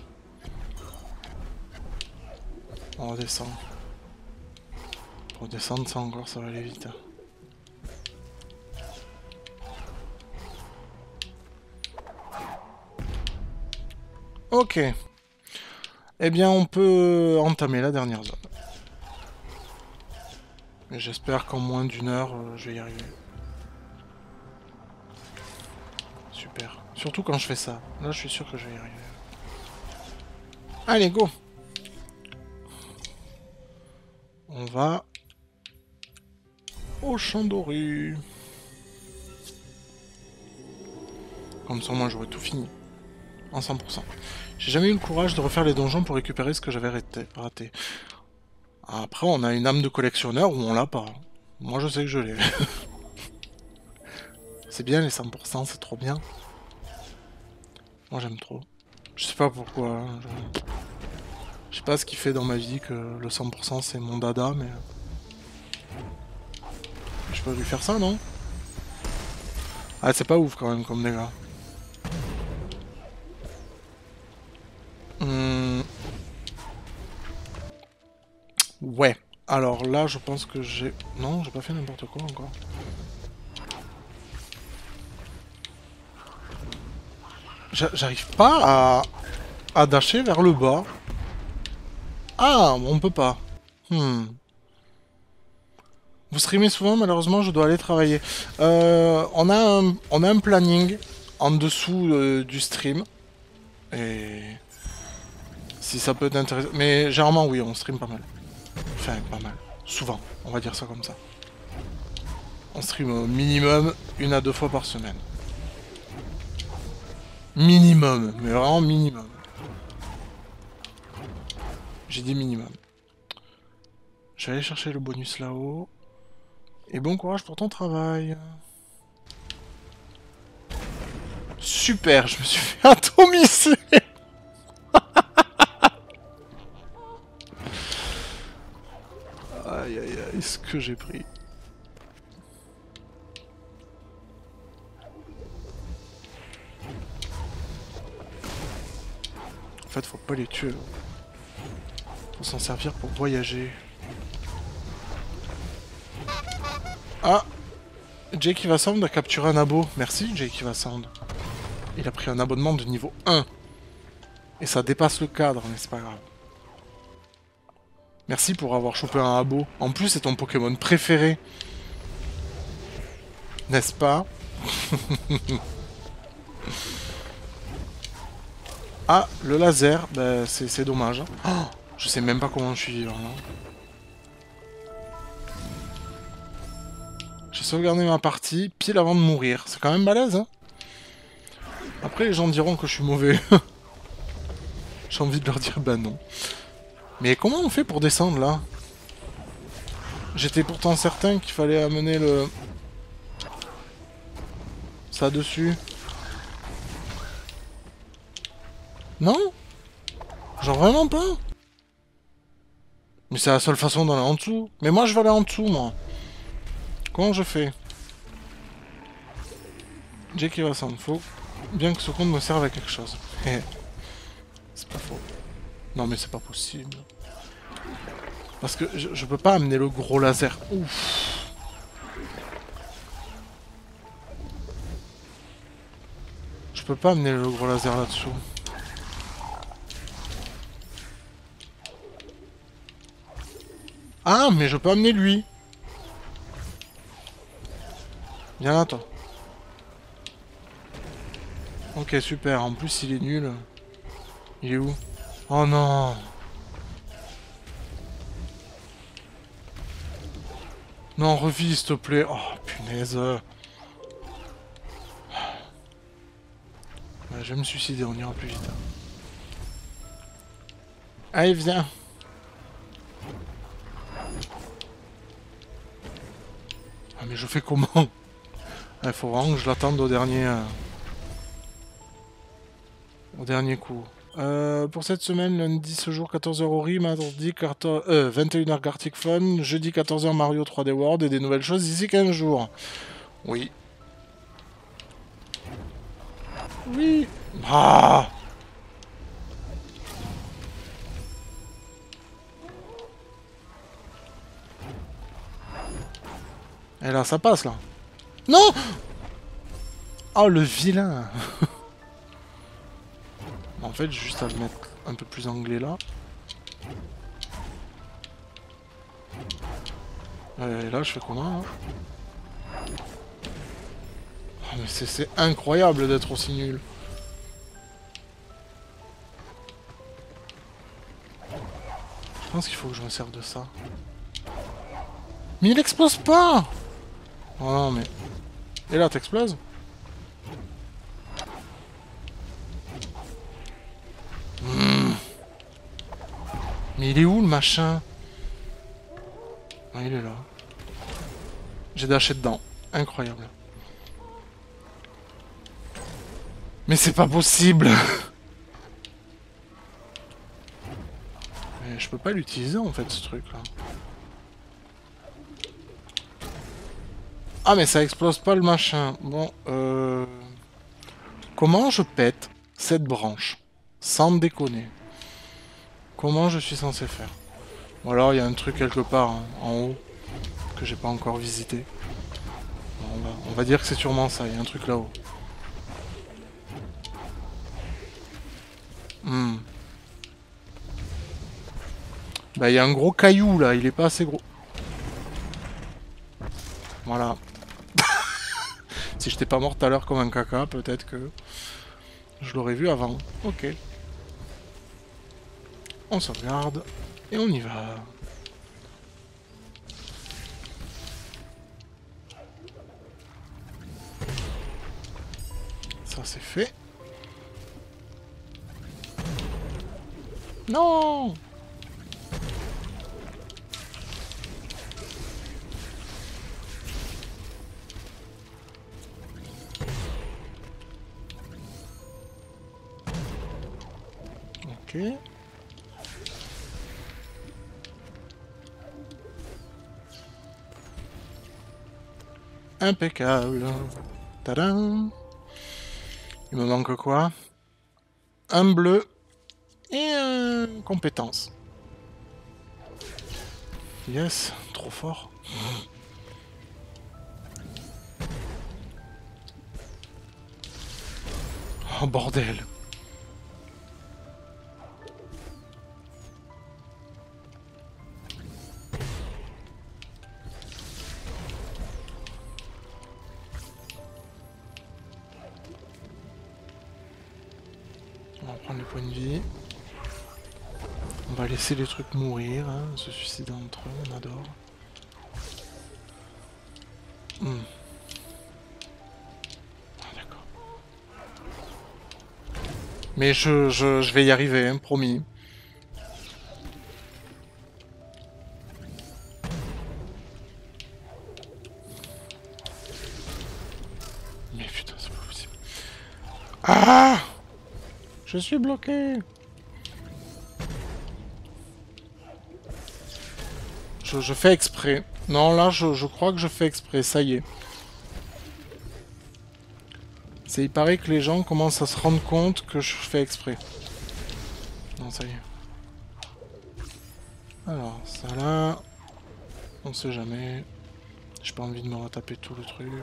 On redescend. Pour descendre ça encore, ça va aller vite. Ok. Eh bien, on peut entamer la dernière zone. J'espère qu'en moins d'une heure, euh, je vais y arriver. Super. Surtout quand je fais ça. Là, je suis sûr que je vais y arriver. Allez, go. On va au champ doré. Comme ça, moi, j'aurais tout fini. En cent pour cent. J'ai jamais eu le courage de refaire les donjons pour récupérer ce que j'avais raté. Après, on a une âme de collectionneur ou on l'a pas. Moi, je sais que je l'ai. C'est bien, les cent pour cent, c'est trop bien. Moi, j'aime trop. Je sais pas pourquoi. Hein, je... je sais pas ce qui fait dans ma vie que le cent pour cent, c'est mon dada, mais... Je peux lui faire ça, non? Ah, c'est pas ouf, quand même, comme dégâts. Hum... Ouais. Alors là, je pense que j'ai... Non, j'ai pas fait n'importe quoi, encore. J'arrive pas à... à dasher vers le bas. Ah, on peut pas. Hmm. Vous streamez souvent, malheureusement, je dois aller travailler. Euh, on, a un, on a un planning en dessous euh, du stream. Et... si ça peut t'intéresser... Mais généralement, oui, on stream pas mal. Enfin, pas mal. Souvent, on va dire ça comme ça. On stream au minimum une à deux fois par semaine. Minimum, mais vraiment minimum. J'ai dit minimum. Je vais aller chercher le bonus là-haut. Et bon courage pour ton travail. Super, je me suis fait atomiser. Aïe aïe aïe, ce que j'ai pris. En fait, faut pas les tuer. Faut s'en servir pour voyager. Ah, Jake Ivasound a capturé un abo. Merci, Jake Ivasound. Il a pris un abonnement de niveau un. Et ça dépasse le cadre, mais c'est pas grave. Merci pour avoir chopé un abo. En plus, c'est ton Pokémon préféré. N'est-ce pas? Ah, le laser. Ben, c'est dommage. Oh, je sais même pas comment je suis vivant, là. J'ai sauvegardé ma partie pile avant de mourir. C'est quand même balèze, hein. Après, les gens diront que je suis mauvais. J'ai envie de leur dire, bah non. Mais comment on fait pour descendre, là? J'étais pourtant certain qu'il fallait amener le... ça dessus. Non? Genre vraiment pas? Mais c'est la seule façon d'aller en dessous. Mais moi, je vais aller en dessous, moi. Comment je fais? Jake Ivasound, faut bien que ce compte me serve à quelque chose. C'est pas faux. Non mais c'est pas possible. Parce que je, je peux pas amener le gros laser. Ouf. Je peux pas amener le gros laser là-dessous. Ah mais je peux amener lui. Viens là toi. Ok super, en plus il est nul. Il est où? Oh non. Non, revis s'il te plaît. Oh punaise. Ouais, je vais me suicider, on ira plus vite. Allez, viens. Ah mais je fais comment? Il faut vraiment que je l'attende au dernier... Euh... au dernier coup. Euh, pour cette semaine, lundi ce jour quatorze heures Ori, mardi euh, vingt et une heures Gartic Phone, jeudi quatorze heures Mario trois D World et des nouvelles choses d'ici quinze jours. Oui. Oui. Ah. Et là, ça passe, là. Non. Oh, le vilain. En fait, j'ai juste à le mettre un peu plus anglais, là. Et là, je fais comment, là? Oh, mais c'est incroyable d'être aussi nul. pense qu'il faut que je me serve de ça. Mais il explose pas! Oh non, mais... Et là, t'exploses? Mmh. Mais il est où, le machin? Ah, il est là. J'ai dashé dedans. Incroyable. Mais c'est pas possible! Mais je peux pas l'utiliser, en fait, ce truc-là. Ah, mais ça explose pas le machin. Bon, euh... Comment je pète cette branche? Sans me déconner. Comment je suis censé faire? Ou alors, il y a un truc quelque part, hein, en haut, que j'ai pas encore visité. Bon, on, va, on va dire que c'est sûrement ça, il y a un truc là-haut. Hmm. Bah, il y a un gros caillou, là, il est pas assez gros. Voilà. Si j'étais pas mort tout à l'heure comme un caca, peut-être que je l'aurais vu avant. Ok. On sauvegarde et on y va. Ça c'est fait. Non! Ok. Impeccable. Tadam! Il me manque quoi? Un bleu et une compétence. Yes, trop fort. Oh bordel. On va prendre les points de vie. On va laisser les trucs mourir, hein, se suicider entre eux, on adore. Hmm. Ah, d'accord. Mais je, je, je vais y arriver, hein, promis. Mais putain, c'est pas possible. Ah! Je suis bloqué. Je, je fais exprès. Non, là, je, je crois que je fais exprès, ça y est. C'est, il paraît que les gens commencent à se rendre compte que je fais exprès. Non, ça y est. Alors, ça là... On sait jamais. J'ai pas envie de me retaper tout le truc.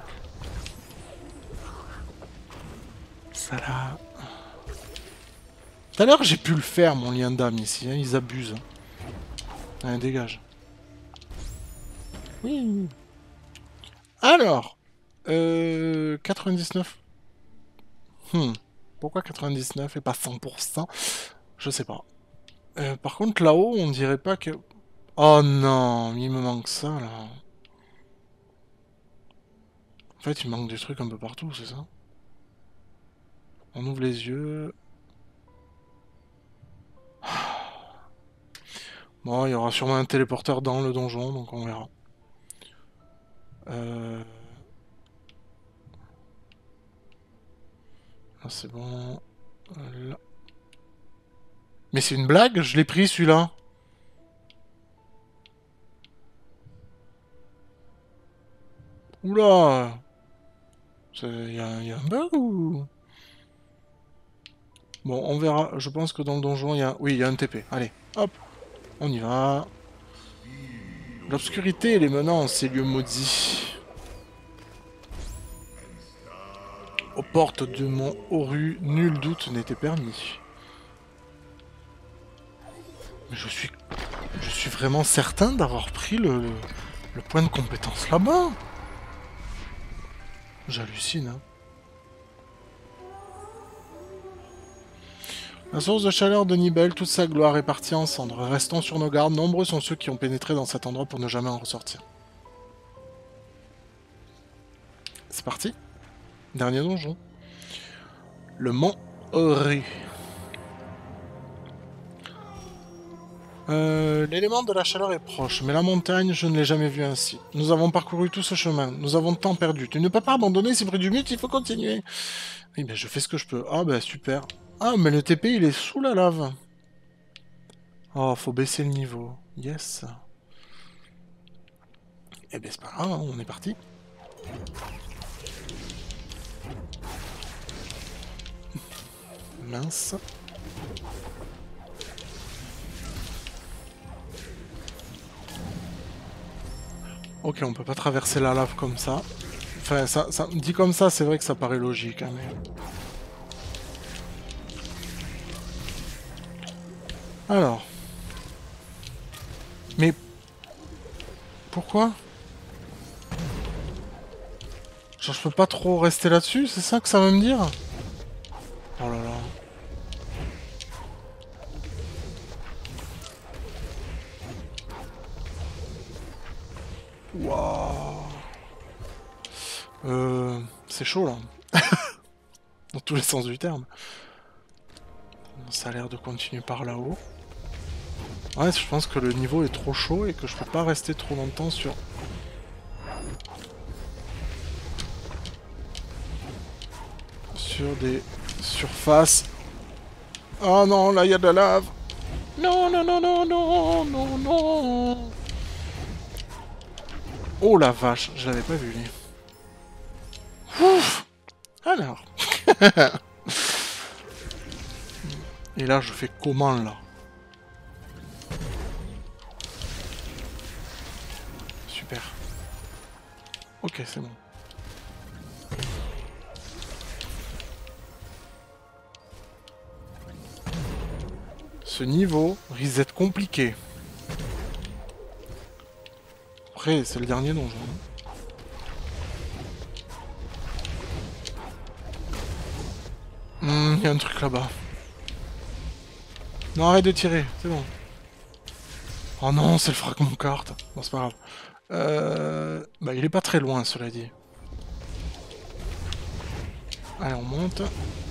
Ça là... Tout à l'heure, j'ai pu le faire, mon lien d'âme, ici. Hein, ils abusent. Allez, dégage. Oui. Alors... Euh... quatre-vingt-dix-neuf. Hmm. Pourquoi quatre-vingt-dix-neuf et pas cent pour cent? Je sais pas. Euh, par contre, là-haut, on dirait pas que... Oh non, il me manque ça, là. En fait, il manque des trucs un peu partout, c'est ça? On ouvre les yeux... Bon, il y aura sûrement un téléporteur dans le donjon, donc on verra. Euh... Là, c'est bon. Euh, là. Mais c'est une blague? Je l'ai pris, celui-là. Oula! Il y, a, y a un bug ou... Bon, on verra. Je pense que dans le donjon, il y a... Oui, il y a un T P. Allez, hop. On y va. L'obscurité et les menant en ces lieux maudits. Aux portes de mon Oru, nul doute n'était permis. Mais je suis... Je suis vraiment certain d'avoir pris le, le, le point de compétence là-bas. J'hallucine, hein. La source de chaleur de Nibel, toute sa gloire est partie en cendres. Restons sur nos gardes, nombreux sont ceux qui ont pénétré dans cet endroit pour ne jamais en ressortir. C'est parti. Dernier donjon. Le mont Ori. Euh, L'élément de la chaleur est proche, mais la montagne, je ne l'ai jamais vue ainsi. Nous avons parcouru tout ce chemin, nous avons tant perdu. Tu ne peux pas abandonner si près du but, il faut continuer. Oui, ben je fais ce que je peux. Ah, ben super. Ah, mais le T P, il est sous la lave. Oh, faut baisser le niveau. Yes. Eh ben c'est pas grave, hein, on est parti. Mince. Ok, on peut pas traverser la lave comme ça. Enfin, ça, ça dit comme ça, c'est vrai que ça paraît logique, hein, mais... Alors. Mais... Pourquoi? Genre, je peux pas trop rester là-dessus, c'est ça que ça veut me dire? Oh là là. Waouh. Euh... C'est chaud, là. Dans tous les sens du terme. Ça a l'air de continuer par là-haut. Ouais, je pense que le niveau est trop chaud et que je peux pas rester trop longtemps sur... Sur des surfaces. Oh non, là il y a de la lave. Non, non, non, non, non, non, non. Oh la vache, je l'avais pas vu lui. Ouf. Alors. Et là, je fais comment là? Super. Ok, c'est bon. Ce niveau risque d'être compliqué. Après, c'est le dernier donjon. Hum, il y a un truc là-bas. Non, arrête de tirer, c'est bon. Oh non, c'est le fragment carte. Bon, c'est pas grave. Euh... Bah, il est pas très loin, cela dit. Allez, on monte.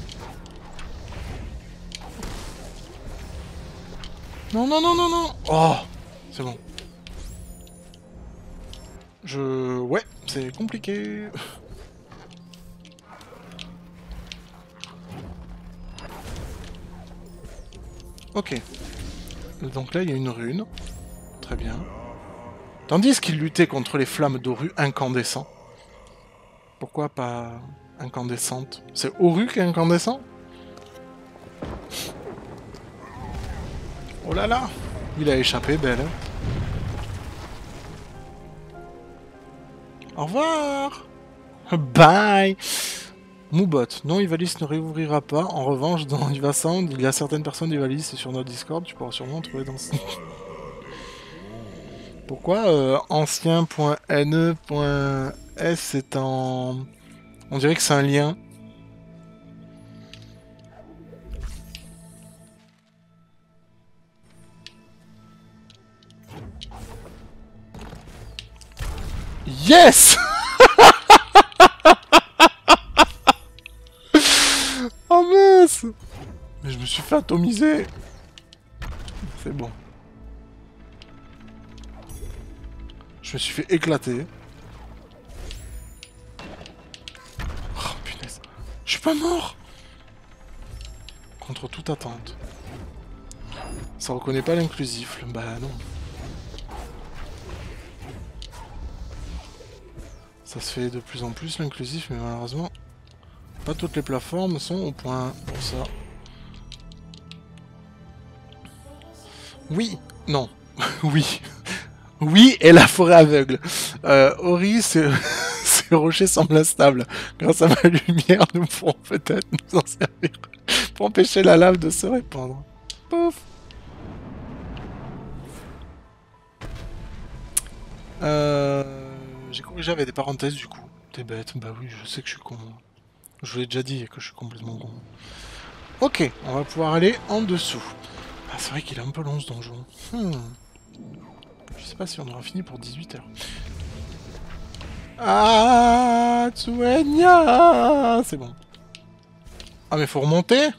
Non, non, non, non, non. Oh, c'est bon. Je... Ouais, c'est compliqué. Ok. Donc là, il y a une rune. Très bien. Tandis qu'il luttait contre les flammes d'Oru incandescents. Pourquoi pas incandescente? C'est Oru qui est incandescent? Oh là là! Il a échappé, belle. Au revoir! Bye! Moubot. Non, Ivalice ne réouvrira pas. En revanche, dans Ivasound, il y a certaines personnes d'Ivalice sur notre Discord. Tu pourras sûrement trouver dans ce... Pourquoi euh, ancien.ne.s est en... On dirait que c'est un lien. Yes! Oh mince! Mais je me suis fait atomiser. C'est bon. Je me suis fait éclater. Oh punaise. Je suis pas mort! Contre toute attente. Ça reconnaît pas l'inclusif. Bah non. Ça se fait de plus en plus l'inclusif, mais malheureusement, pas toutes les plateformes sont au point pour ça. Oui, non, oui, oui, et la forêt aveugle. Euh, Ori, ce rocher semble instable. Grâce à ma lumière, nous pourrons peut-être nous en servir pour empêcher la lave de se répandre. Pouf. Euh... J'ai corrigé avec des parenthèses du coup. T'es bête, bah oui, je sais que je suis con. Je vous l'ai déjà dit que je suis complètement con. Ok, on va pouvoir aller en dessous. Ah, c'est vrai qu'il est un peu long ce donjon. Hmm. Je sais pas si on aura fini pour dix-huit heures. Ah, Tsuenya, c'est bon. Ah, mais faut remonter.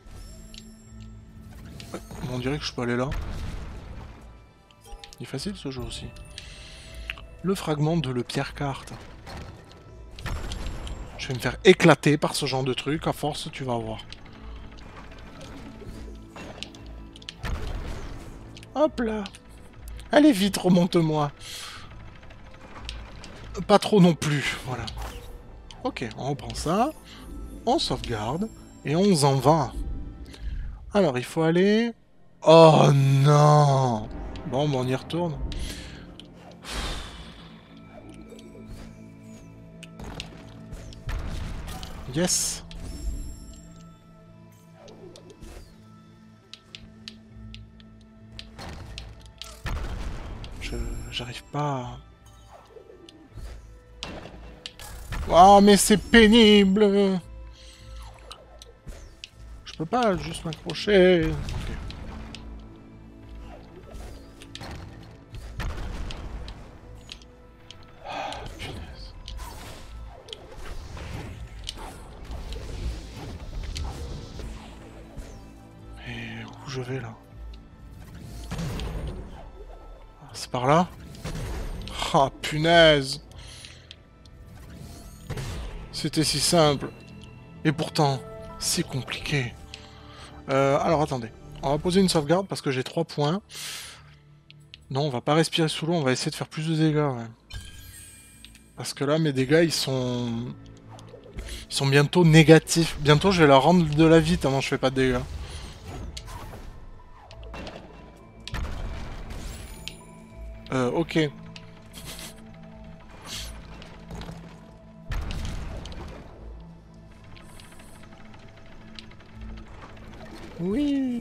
Ouais, on dirait que je peux aller là. Il est facile ce jeu aussi. Le fragment de le pierre-carte. Je vais me faire éclater par ce genre de truc. À force, tu vas voir. Hop là. Allez vite, remonte-moi. Pas trop non plus, voilà. Ok, on reprend ça. On sauvegarde. Et on s'en va. Alors, il faut aller... Oh non. Bon, ben on y retourne. Yes. Je... J'arrive pas... Oh, mais c'est pénible. Je peux pas juste m'accrocher. Ok. Ah, punaise. Mais où je vais là? C'est par là? Ah, punaise. C'était si simple. Et pourtant, si compliqué. Euh, alors attendez. On va poser une sauvegarde parce que j'ai trois points. Non, on va pas respirer sous l'eau, on va essayer de faire plus de dégâts. Ouais. Parce que là, mes dégâts, ils sont... Ils sont bientôt négatifs. Bientôt, je vais leur rendre de la vie tellement je fais pas de dégâts. Euh, ok. Oui.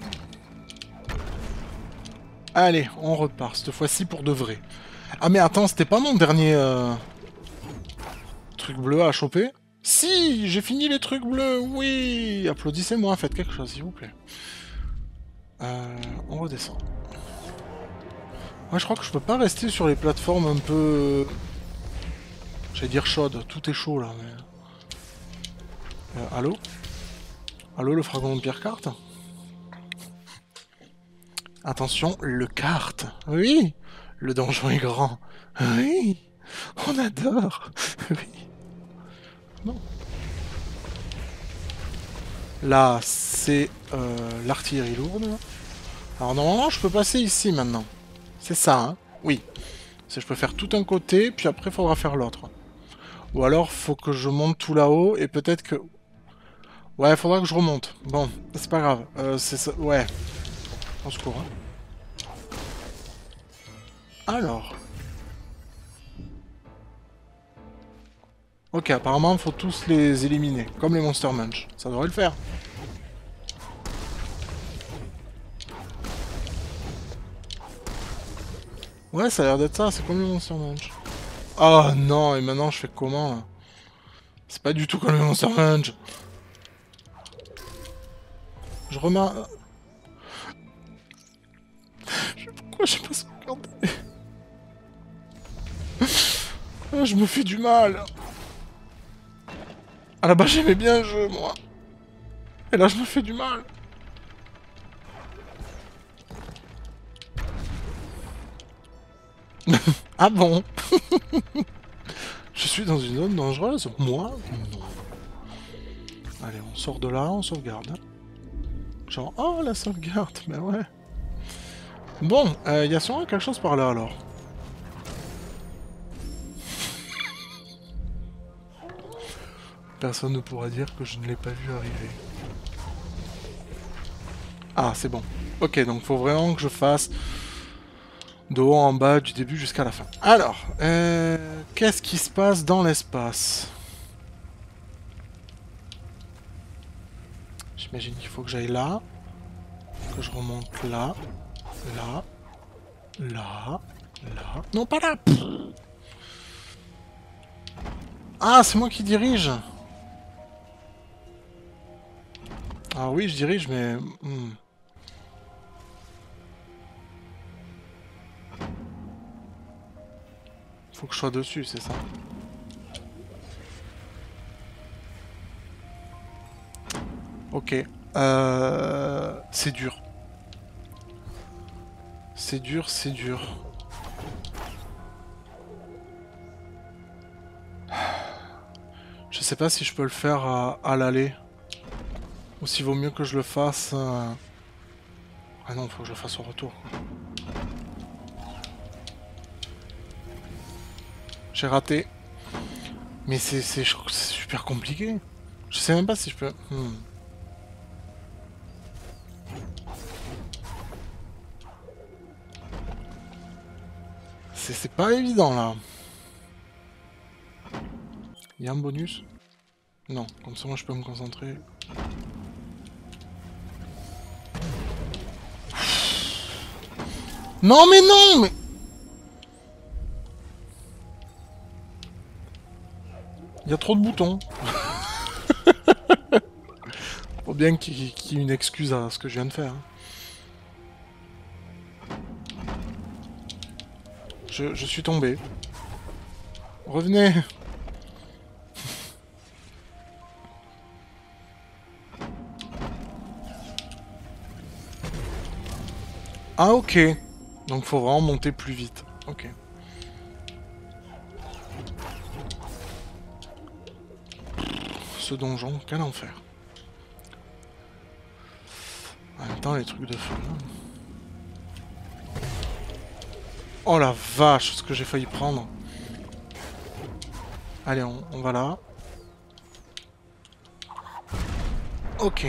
Allez, on repart, cette fois-ci pour de vrai. Ah mais attends, c'était pas mon dernier euh... truc bleu à choper? Si, j'ai fini les trucs bleus, oui. Applaudissez-moi, faites quelque chose, s'il vous plaît. Euh, on redescend. Moi, je crois que je peux pas rester sur les plateformes un peu... J'allais dire chaudes, tout est chaud là, mais... Euh, allô? Allô, le fragment de pierre-carte? Attention, le kart. Oui, le donjon est grand. Oui, on adore. Oui. Non. Là, c'est euh, l'artillerie lourde. Alors normalement, je peux passer ici maintenant. C'est ça, hein? Oui. C'est je peux faire tout un côté, puis après, il faudra faire l'autre. Ou alors, faut que je monte tout là-haut, et peut-être que... Ouais, il faudra que je remonte. Bon, c'est pas grave. Euh, c'est ça... Ouais. On se court, hein. Alors. Ok, apparemment, il faut tous les éliminer. Comme les Monster Munch. Ça devrait le faire. Ouais, ça a l'air d'être ça. C'est comme les Monster Munch. Oh non, et maintenant, je fais comment? C'est pas du tout comme les Monster Munch. Je remarque... Pourquoi j'ai pas sauvegardé? Ah, je me fais du mal. À la base, j'aimais bien le jeu, moi. Et là, je me fais du mal. Ah bon? Je suis dans une zone dangereuse? Moi? Non. Allez, on sort de là, on sauvegarde. Genre, oh, la sauvegarde, ben ouais. Bon, il euh, y a sûrement quelque chose par là, alors. Personne ne pourra dire que je ne l'ai pas vu arriver. Ah, c'est bon. Ok, donc faut vraiment que je fasse de haut en bas, du début jusqu'à la fin. Alors, euh, qu'est-ce qui se passe dans l'espace? J'imagine qu'il faut que j'aille là, que je remonte là, là, là, là... Non, pas là. Pff. Ah, c'est moi qui dirige. Ah oui, je dirige, mais... Hmm. Faut que je sois dessus, c'est ça. Ok. Euh... C'est dur. C'est dur, c'est dur. Je sais pas si je peux le faire à, à l'aller. Ou s'il vaut mieux que je le fasse... Euh... Ah non, faut que je le fasse au retour, quoi. J'ai raté. Mais c'est super compliqué. Je sais même pas si je peux... Hmm. C'est pas évident, là. Il y a un bonus? Non, comme ça moi je peux me concentrer. Non mais non mais... Il y a trop de boutons. Faut bien qu'il y ait une excuse à ce que je viens de faire. Je, je suis tombé. Revenez. Ah ok. Donc faut vraiment monter plus vite. Ok. Ce donjon, quel enfer. En même temps, les trucs de feu. Oh la vache, ce que j'ai failli prendre. Allez, on, on va là. Ok.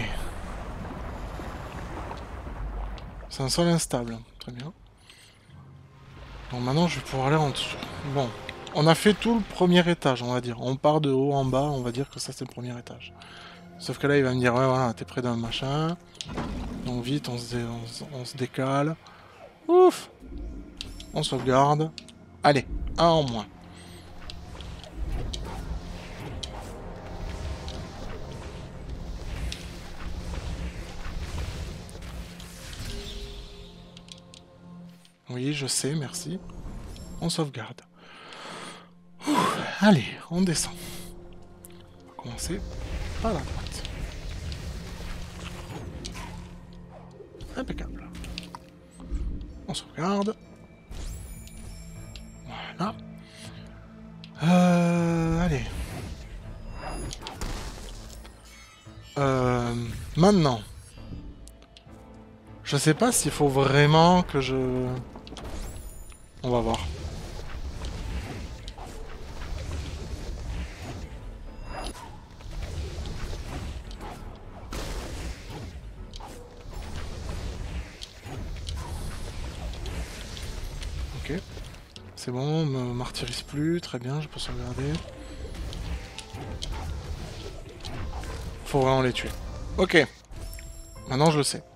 C'est un sol instable. Très bien. Donc maintenant, je vais pouvoir aller en dessous. Bon. On a fait tout le premier étage, on va dire. On part de haut en bas, on va dire que ça c'est le premier étage. Sauf que là, il va me dire, ouais, voilà, t'es près d'un machin. Donc vite, on se, dé on, se on se décale. Ouf. On sauvegarde. Allez, un en moins. Oui, je sais, merci. On sauvegarde. Ouh, allez, on descend. On va commencer par la droite. Impeccable. On sauvegarde. Voilà. Euh, allez. Euh, maintenant. Je sais pas s'il faut vraiment que je... On va voir. Ok. C'est bon, on me martyrise plus. Très bien, je peux sauvegarder. Faut vraiment les tuer. Ok. Maintenant, je le sais.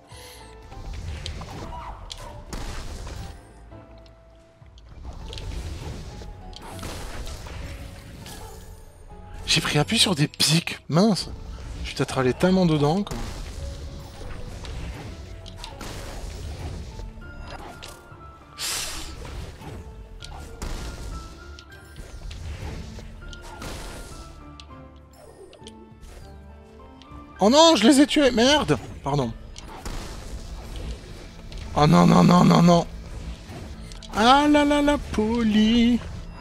J'ai pris appui sur des pics. Mince. Je suis peut-être allé tellement dedans, quoi. Oh non, je les ai tués. Merde. Pardon. Oh non, non, non, non, non. Ah là là la poli.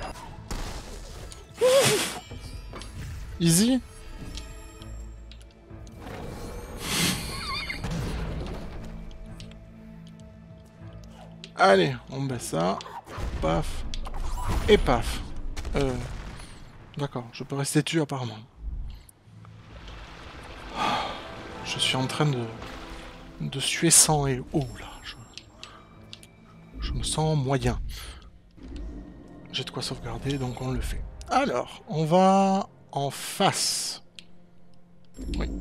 Easy. Allez, on baisse ça. Paf. Et paf. Euh... D'accord, je peux rester dessus apparemment. Je suis en train de... de suer sang et eau là. Je, je me sens moyen. J'ai de quoi sauvegarder, donc on le fait. Alors, on va en face. Oui.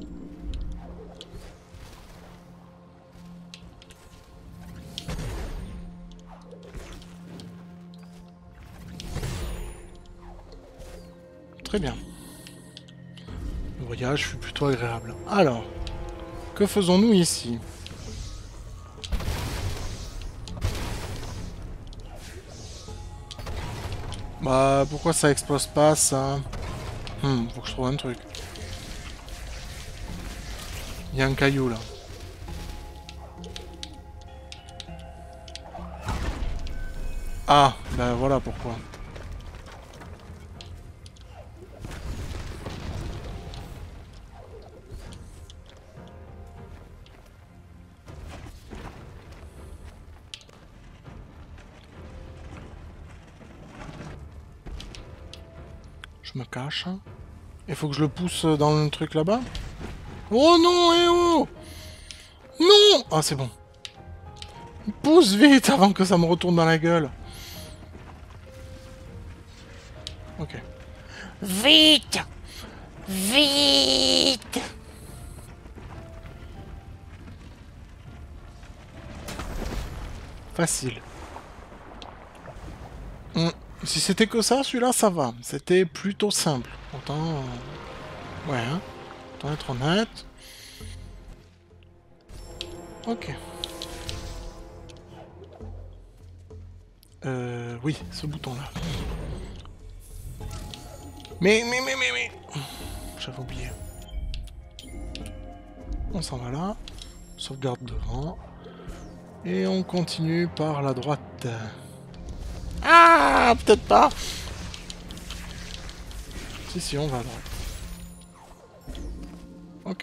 Très bien. Le voyage fut plutôt agréable. Alors, Que faisons-nous ici? Bah, pourquoi ça explose pas, ça? Hmm, faut que je trouve un truc. Il y a un caillou, là. Ah, ben voilà pourquoi. Je me cache. Il faut que je le pousse dans le truc là-bas. Oh non, eh oh! Non! Ah, c'est bon. Pousse vite avant que ça me retourne dans la gueule. Ok. Vite! Vite! Facile. Hum. Si c'était que ça, celui-là, ça va. C'était plutôt simple. Autant... Euh... Ouais, hein. Autant être honnête. Ok. Euh... Oui, ce bouton-là. Mais, mais, mais, mais, mais... J'avais oublié. On s'en va là. Sauvegarde devant. Et on continue par la droite. Ah, peut-être pas. Si, si, on va à droite. Ok.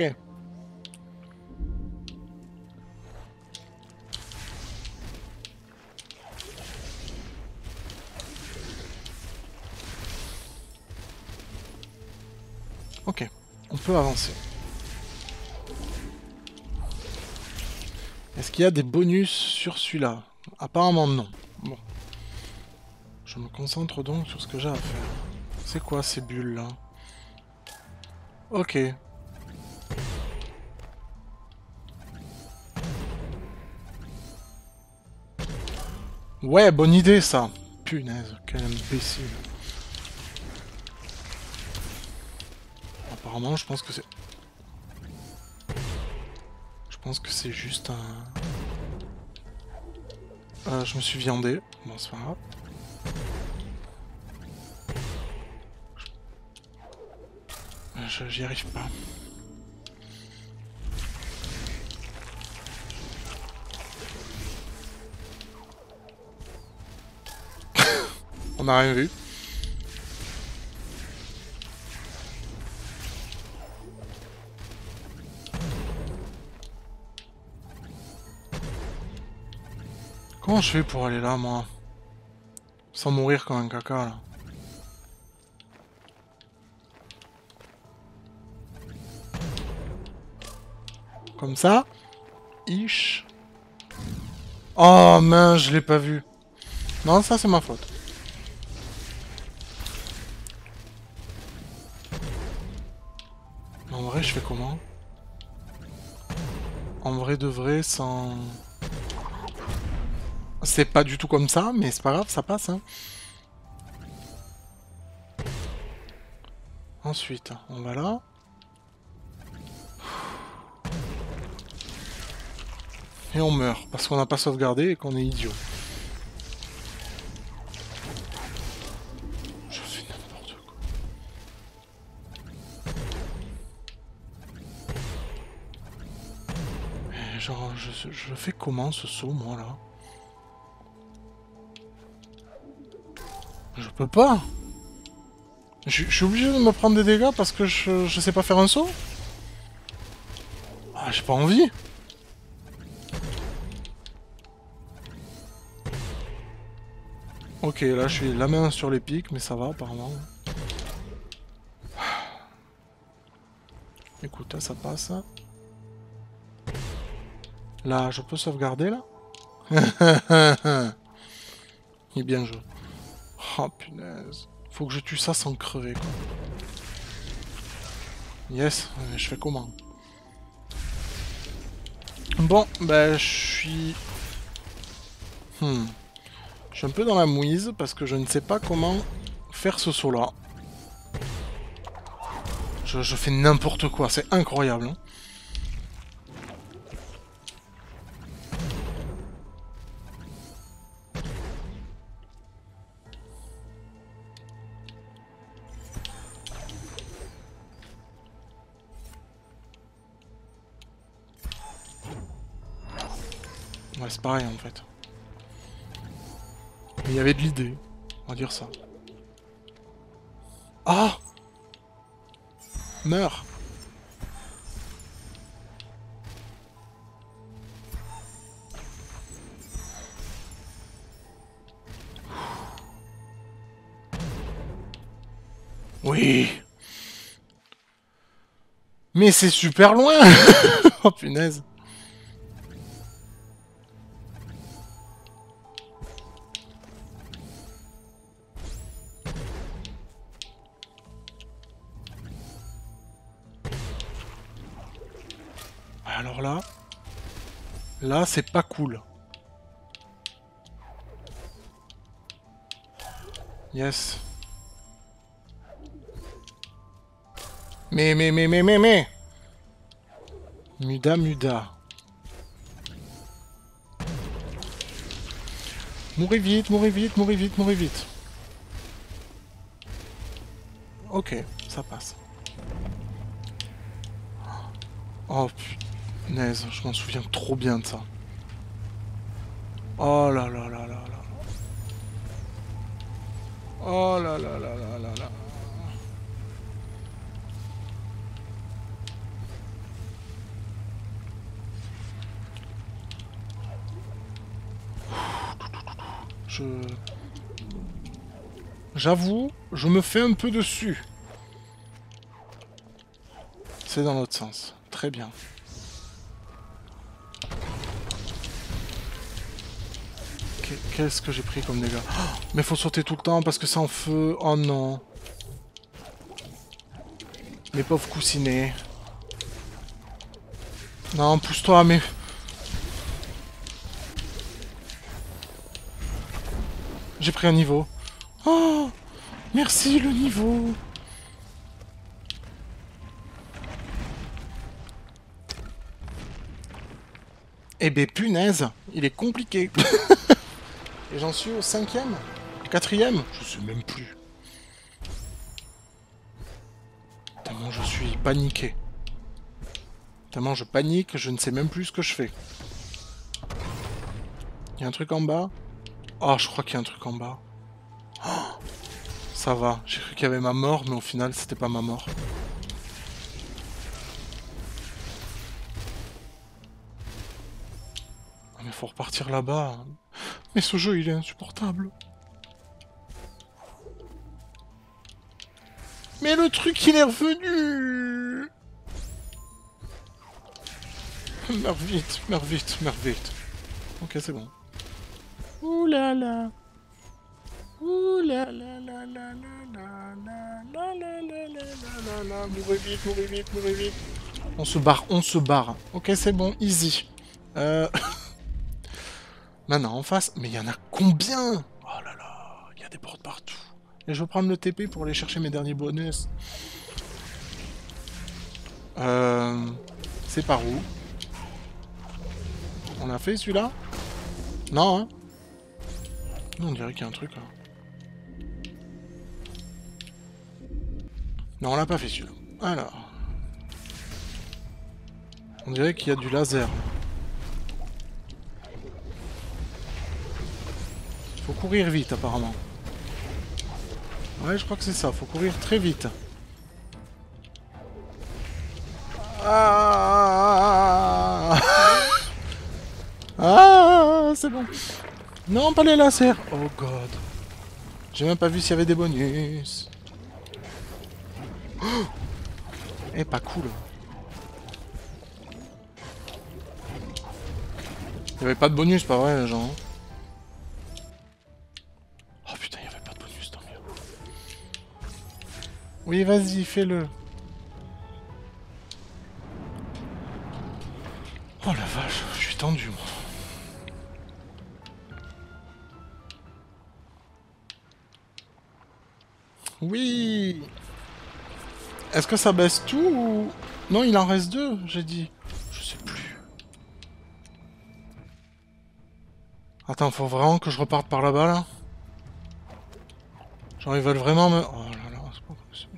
Ok, on peut avancer. Est-ce qu'il y a des bonus sur celui-là? Apparemment non. Bon. Je me concentre donc sur ce que j'ai à faire. C'est quoi ces bulles là? Ok. Ouais, bonne idée ça. Punaise, quel imbécile. Apparemment, je pense que c'est... Je pense que c'est juste un... Euh, je me suis viandé. Bon, c'est pas grave. Je... J'y arrive pas. On n'a rien vu. Comment je fais pour aller là, moi? Sans mourir comme un caca, là. Comme ça. Ish. Oh mince, je l'ai pas vu. Non, ça c'est ma faute. En vrai, je fais comment? En vrai de vrai, sans... C'est pas du tout comme ça, mais c'est pas grave, ça passe, hein. Ensuite, on va là. Et on meurt, parce qu'on n'a pas sauvegardé et qu'on est idiot. Je fais n'importe quoi. Mais genre, je, je fais comment ce saut, moi, là? Je peux pas. Je, je suis obligé de me prendre des dégâts parce que je, je sais pas faire un saut? Ah, j'ai pas envie. Ok, là je suis la main sur les pics, mais ça va apparemment. Écoute, là, ça passe. Là, je peux sauvegarder, là? Il est bien joué. Oh, punaise. Faut que je tue ça sans crever, quoi. Yes, je fais comment? Bon, bah, je suis... Hmm. Je suis un peu dans la mouise, parce que je ne sais pas comment faire ce saut-là. Je, je fais n'importe quoi, c'est incroyable, hein. Ouais, c'est pareil en fait. Mais il y avait de l'idée, on va dire ça. Ah! Meurs! Oui! Mais c'est super loin! Oh punaise! Alors là... Là, c'est pas cool. Yes. Mais, mais, mais, mais, mais, mais Muda, Muda. Mourez vite, mourez vite, mourez vite, mourez vite. Ok, ça passe. Oh punaise, je m'en souviens trop bien de ça. Oh là là là là là. Oh là là là là là là. Je... J'avoue, je me fais un peu dessus. C'est dans l'autre sens. Très bien. Qu'est-ce que j'ai pris comme dégâts? Oh, mais faut sauter tout le temps parce que c'est en feu. Oh non. Mes pauvres coussinets. Non, pousse-toi, mais... J'ai pris un niveau. Oh, merci le niveau. Eh ben punaise, il est compliqué. Et j'en suis au cinquième, quatrième, je sais même plus. Tellement je suis paniqué. Tellement je panique, je ne sais même plus ce que je fais. Il y a un truc en bas? Oh, je crois qu'il y a un truc en bas. Oh, ça va, j'ai cru qu'il y avait ma mort, mais au final, c'était pas ma mort. Oh, mais faut repartir là-bas. Mais ce jeu, il est insupportable. Mais le truc, il est revenu. Meurs vite, meurs vite, meurs vite. Ok, c'est bon. Ouh là là. Ouh là là là là là là là là là là là là. Mourez vite, mourez vite, mourez vite. On se barre, on se barre. Ok, c'est bon, easy. Euh... Maintenant, en face. Mais il y en a combien? Oh là là, il y a des portes partout. Et je vais prendre le T P pour aller chercher mes derniers bonus. Euh... C'est par où? On a fait celui-là? Non, hein? Non, on dirait qu'il y a un truc là. Non, on l'a pas fait celui-là. Alors. On dirait qu'il y a du laser. Faut courir vite apparemment. Ouais, je crois que c'est ça. Faut courir très vite. Ah, ah, c'est bon. Non, pas les lasers. Oh god. J'ai même pas vu s'il y avait des bonus. Oh, eh, pas cool. Il y avait pas de bonus, pas vrai, les gens. Oh putain, il y avait pas de bonus, tant mieux. Oui, vas-y, fais-le. Oh la vache, je suis tendu, moi. Oui. Est-ce que ça baisse tout ou... Non, il en reste deux, j'ai dit. Je sais plus. Attends, faut vraiment que je reparte par là-bas, là. Genre, ils veulent vraiment me... Oh là là, c'est pas possible.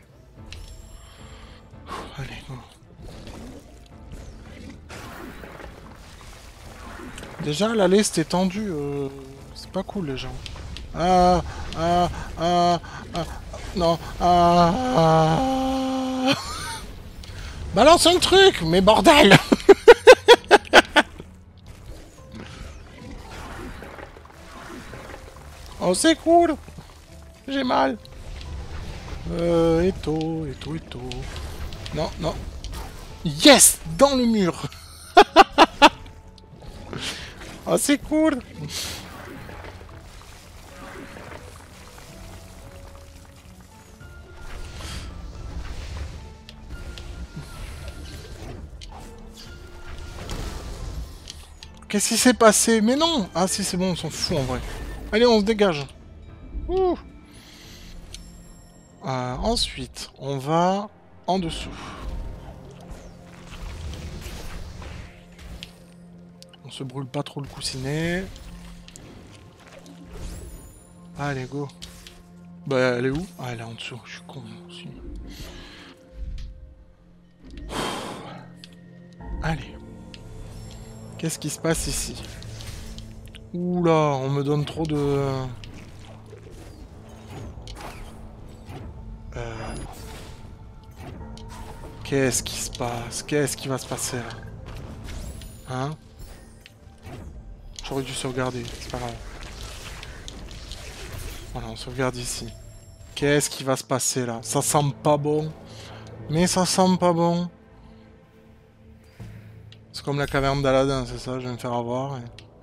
Allez, go. Déjà, l'allée c'était tendu. Euh... C'est pas cool, les gens. Ah, ah, ah, ah, non, ah, ah. Balance un truc, mais bordel. Oh, c'est cool. J'ai mal. Euh, Eto, Eto, Eto. Non, non. Yes, dans le mur. Oh, c'est cool. Qu'est-ce qui s'est passé? Mais non. Ah si, c'est bon, on s'en fout en vrai. Allez, on se dégage. Ouh. Euh, ensuite, on va en dessous. On se brûle pas trop le coussinet. Allez, go. Bah, elle est où? Ah, elle est en dessous. Je suis con aussi. Allez. Qu'est-ce qui se passe ici? Oula, on me donne trop de... Euh... Qu'est-ce qui se passe? Qu'est-ce qui va se passer là? Hein? J'aurais dû sauvegarder, c'est pas grave. Voilà, on sauvegarde ici. Qu'est-ce qui va se passer là? Ça sent pas bon. Mais ça sent pas bon. C'est comme la caverne d'Aladin, c'est ça? Je vais me faire avoir. Et...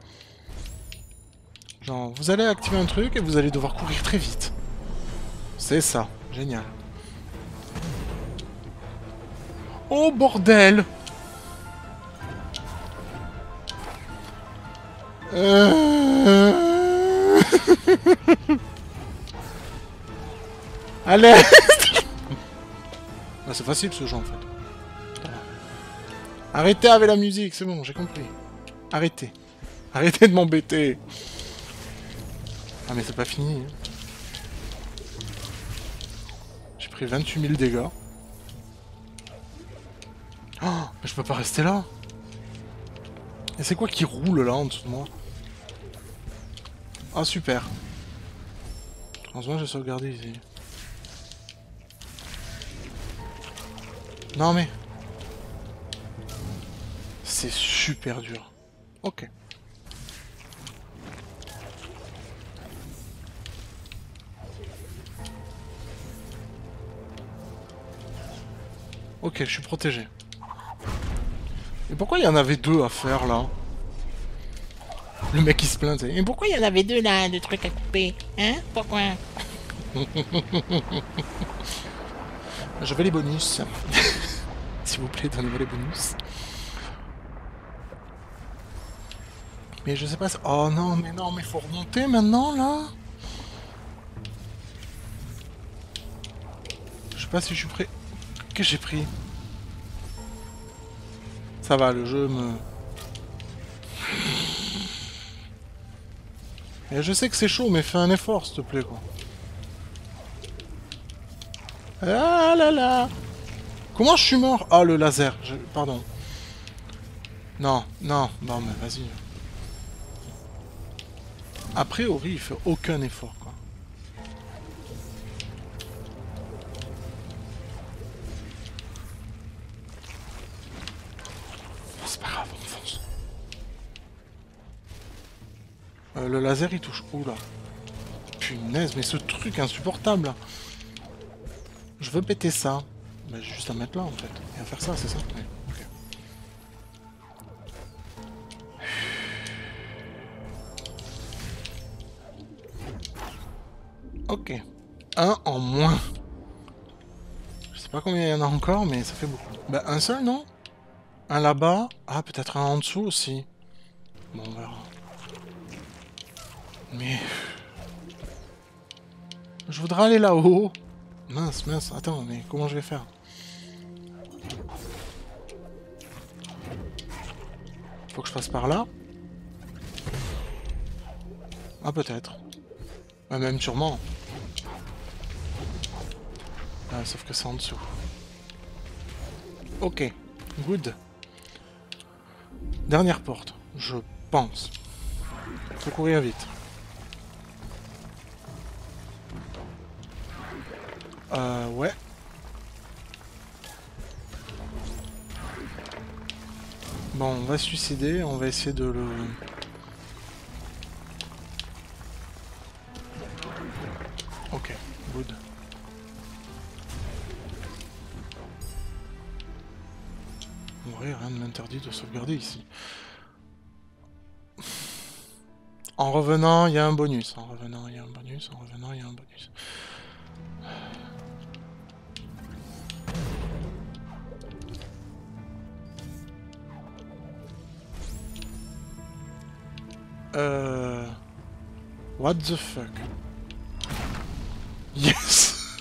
genre, vous allez activer un truc et vous allez devoir courir très vite. C'est ça. Génial. Oh bordel! Euh... Allez. Ah, c'est facile ce jeu en fait. Arrêtez avec la musique, c'est bon, j'ai compris. Arrêtez. Arrêtez de m'embêter. Ah mais c'est pas fini. Hein. J'ai pris vingt-huit mille dégâts. Oh, mais je peux pas rester là. Et c'est quoi qui roule là en dessous de moi? Ah super. Heureusement j'ai sauvegardé ici. Non mais... c'est super dur. Ok. Ok, je suis protégé. Et pourquoi il y en avait deux à faire là? Le mec il se plaint, et pourquoi il y en avait deux là, de trucs à couper? Hein? Pourquoi? Je veux les bonus. S'il vous plaît, donnez-moi les bonus. Mais je sais pas... oh non, mais non, mais faut remonter maintenant, là. Je sais pas si je suis prêt. Qu'est-ce que j'ai pris? Ça va, le jeu me... et je sais que c'est chaud, mais fais un effort, s'il te plaît, quoi. Ah là là! Comment je suis mort? Ah, le laser. Je... pardon. Non, non, non, mais vas-y. A priori, il fait aucun effort, quoi. C'est pas grave, on fonce. Euh, le laser, il touche où, là? Punaise, mais ce truc insupportable, là. Je veux péter ça. Bah, j'ai juste à mettre là, en fait. Et à faire ça, c'est ça? Ouais, ok. Ok. Un en moins. Je sais pas combien il y en a encore, mais ça fait beaucoup. Bah, un seul, non? Un là-bas. Ah, peut-être un en dessous aussi. Bon, on verra. Mais... je voudrais aller là-haut. Mince, mince. Attends, mais comment je vais faire? Faut que je passe par là? Ah, peut-être. Ah, même sûrement. Ah, sauf que c'est en dessous. Ok. Good. Dernière porte. Je pense. Faut courir vite. Euh, ouais. Bon, on va se suicider, on va essayer de le... Ok, good. En vrai, rien ne m'interdit de sauvegarder ici. En revenant, il y a un bonus. En revenant, il y a un bonus. En revenant, il y a un bonus. Euh... What the fuck? Yes!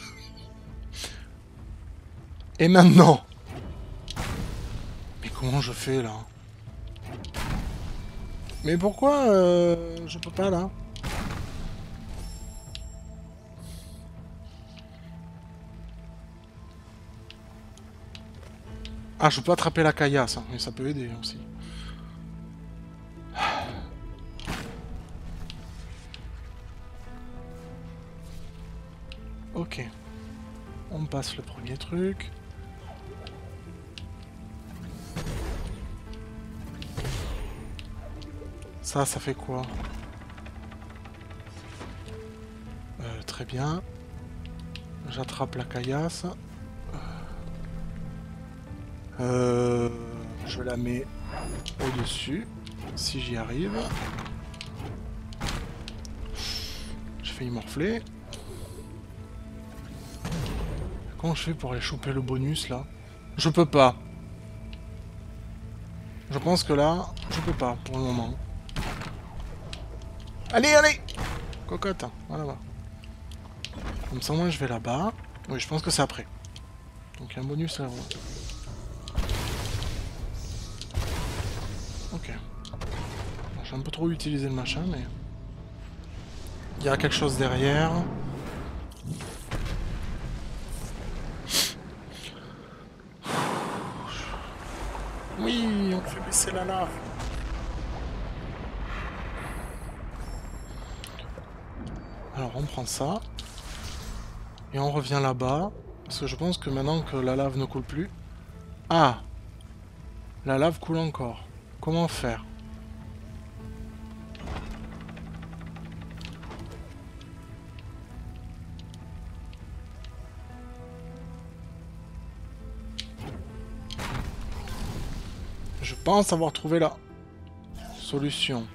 Et maintenant? Mais comment je fais là? Mais pourquoi euh, je peux pas là? Ah, je peux attraper la caillasse, hein, mais ça peut aider aussi. Ok. On passe le premier truc. Ça, ça fait quoi? euh, Très bien. J'attrape la caillasse. Euh, je la mets au-dessus, si j'y arrive. J'ai failli morfler. Comment je fais pour aller choper le bonus, là? Je peux pas. Je pense que là, je peux pas, pour le moment. Allez, allez! Cocotte, voilà, voilà. Comme ça, moi, je vais là-bas. Oui, je pense que c'est après. Donc, il y a un bonus là. Ok. J'ai un peu trop utilisé le machin, mais... Il y a quelque chose derrière. Oui, on fait baisser la lave. Alors, on prend ça. Et on revient là-bas. Parce que je pense que maintenant que la lave ne coule plus... Ah! La lave coule encore. Comment faire? Je pense avoir trouvé la solution.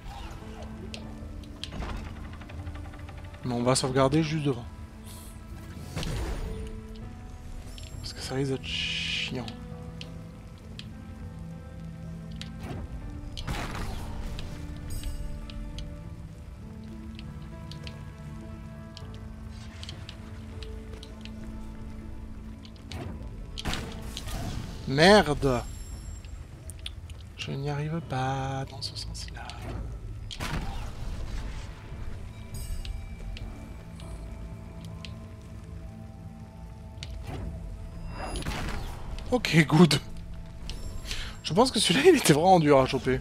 Mais on va sauvegarder juste devant. Parce que ça risque d'être chiant. Merde! Je n'y arrive pas dans ce sens-là. Ok, good. Je pense que celui-là, il était vraiment dur à choper.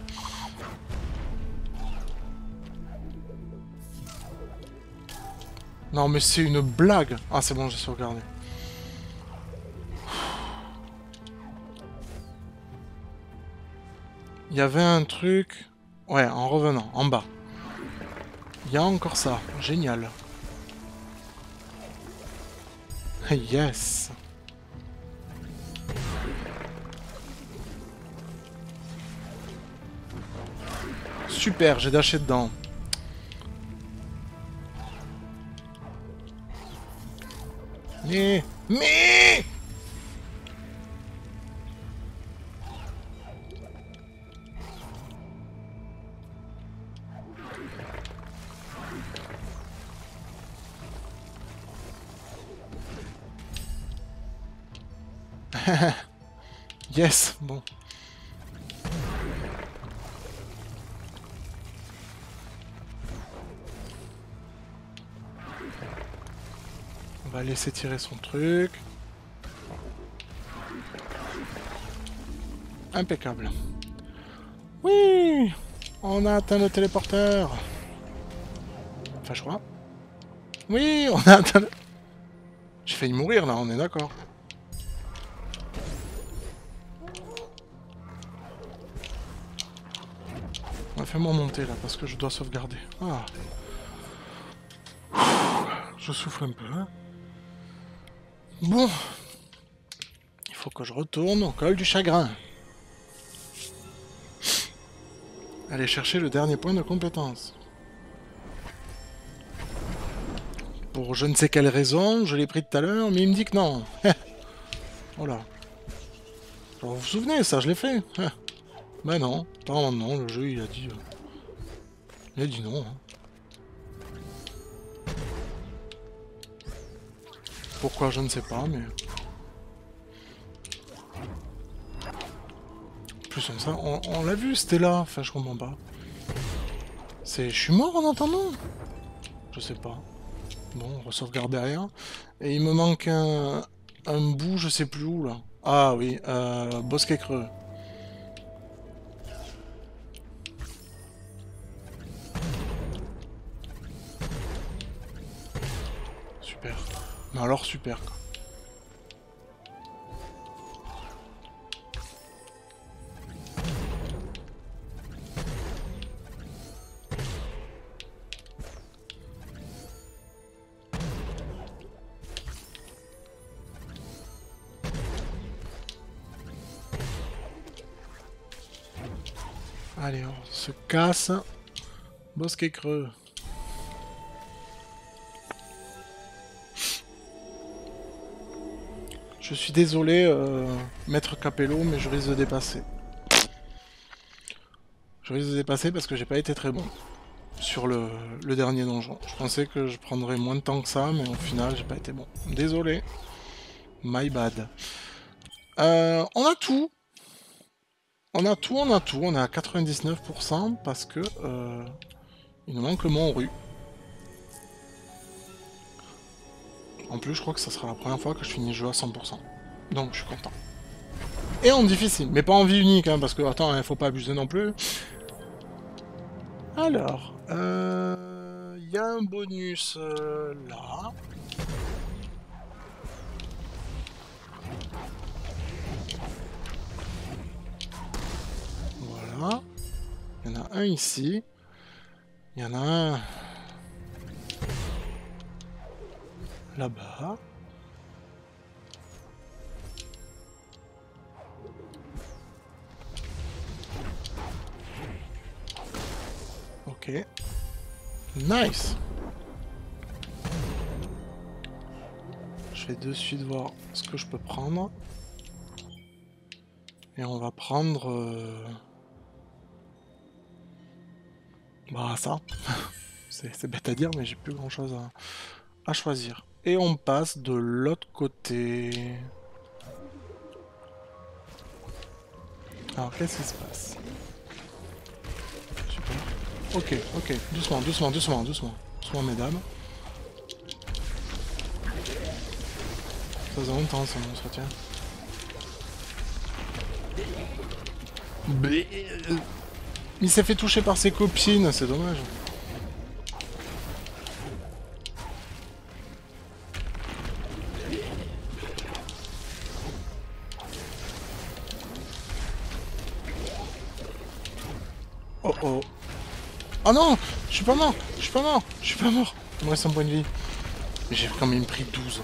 Non, mais c'est une blague. Ah, c'est bon, j'ai sauvegardé. Il y avait un truc... Ouais, en revenant, en bas. Il y a encore ça. Génial. Yes. Super, j'ai dashé dedans. Mais... Mais... Yes, bon. On va laisser tirer son truc. Impeccable. Oui! On a atteint le téléporteur. Enfin, je crois. Oui, on a atteint le... J'ai failli mourir, là, on est d'accord. Ouais, fais-moi monter, là, parce que je dois sauvegarder. Ah. Je souffle un peu, hein. Bon. Il faut que je retourne au col du chagrin. Aller chercher le dernier point de compétence. Pour je ne sais quelle raison, je l'ai pris tout à l'heure, mais il me dit que non. Voilà. Alors, vous vous souvenez, ça, je l'ai fait. Ben non, apparemment non, le jeu, il a dit... Il a dit non. Hein. Pourquoi, je ne sais pas, mais... Plus comme ça, on, on l'a vu, c'était là. Enfin, je comprends pas. C'est... Je suis mort en attendant. Je sais pas. Bon, on va sauvegarder derrière. Et il me manque un... Un bout, je sais plus où, là. Ah oui, euh... Bosquet creux. Super. Mais alors, super, quoi. Allez, on se casse. Bosquet creux. Je suis désolé, euh, Maître Capello, mais je risque de dépasser. Je risque de dépasser parce que j'ai pas été très bon sur le, le dernier donjon. Je pensais que je prendrais moins de temps que ça, mais au final, j'ai pas été bon. Désolé. My bad. Euh, on a tout. On a tout, on a tout. On est à quatre-vingt-dix-neuf pour cent parce que euh, il nous manque le mont rue. En plus, je crois que ça sera la première fois que je finis le jeu à cent pour cent. Donc, je suis content. Et en difficile, mais pas en vie unique, hein, parce que, attends, il faut pas abuser non plus. Alors, il euh, y a un bonus euh, là. Voilà. Il y en a un ici. Il y en a un là-bas. Ok. Nice. Je vais de suite voir ce que je peux prendre. Et on va prendre... Euh... Bah ça. C'est bête à dire, mais j'ai plus grand chose à, à choisir. Et on passe de l'autre côté. Alors qu'est-ce qui se passe? Super. Ok, ok. Doucement, doucement, doucement, doucement. Doucement, mesdames. Ça faisait longtemps ça monstre, tiens. Il s'est fait toucher par ses copines, c'est dommage. Oh oh. Oh non, je suis pas mort, je suis pas mort, je suis pas mort. Il me reste un point de vie. Mais j'ai quand même pris douze.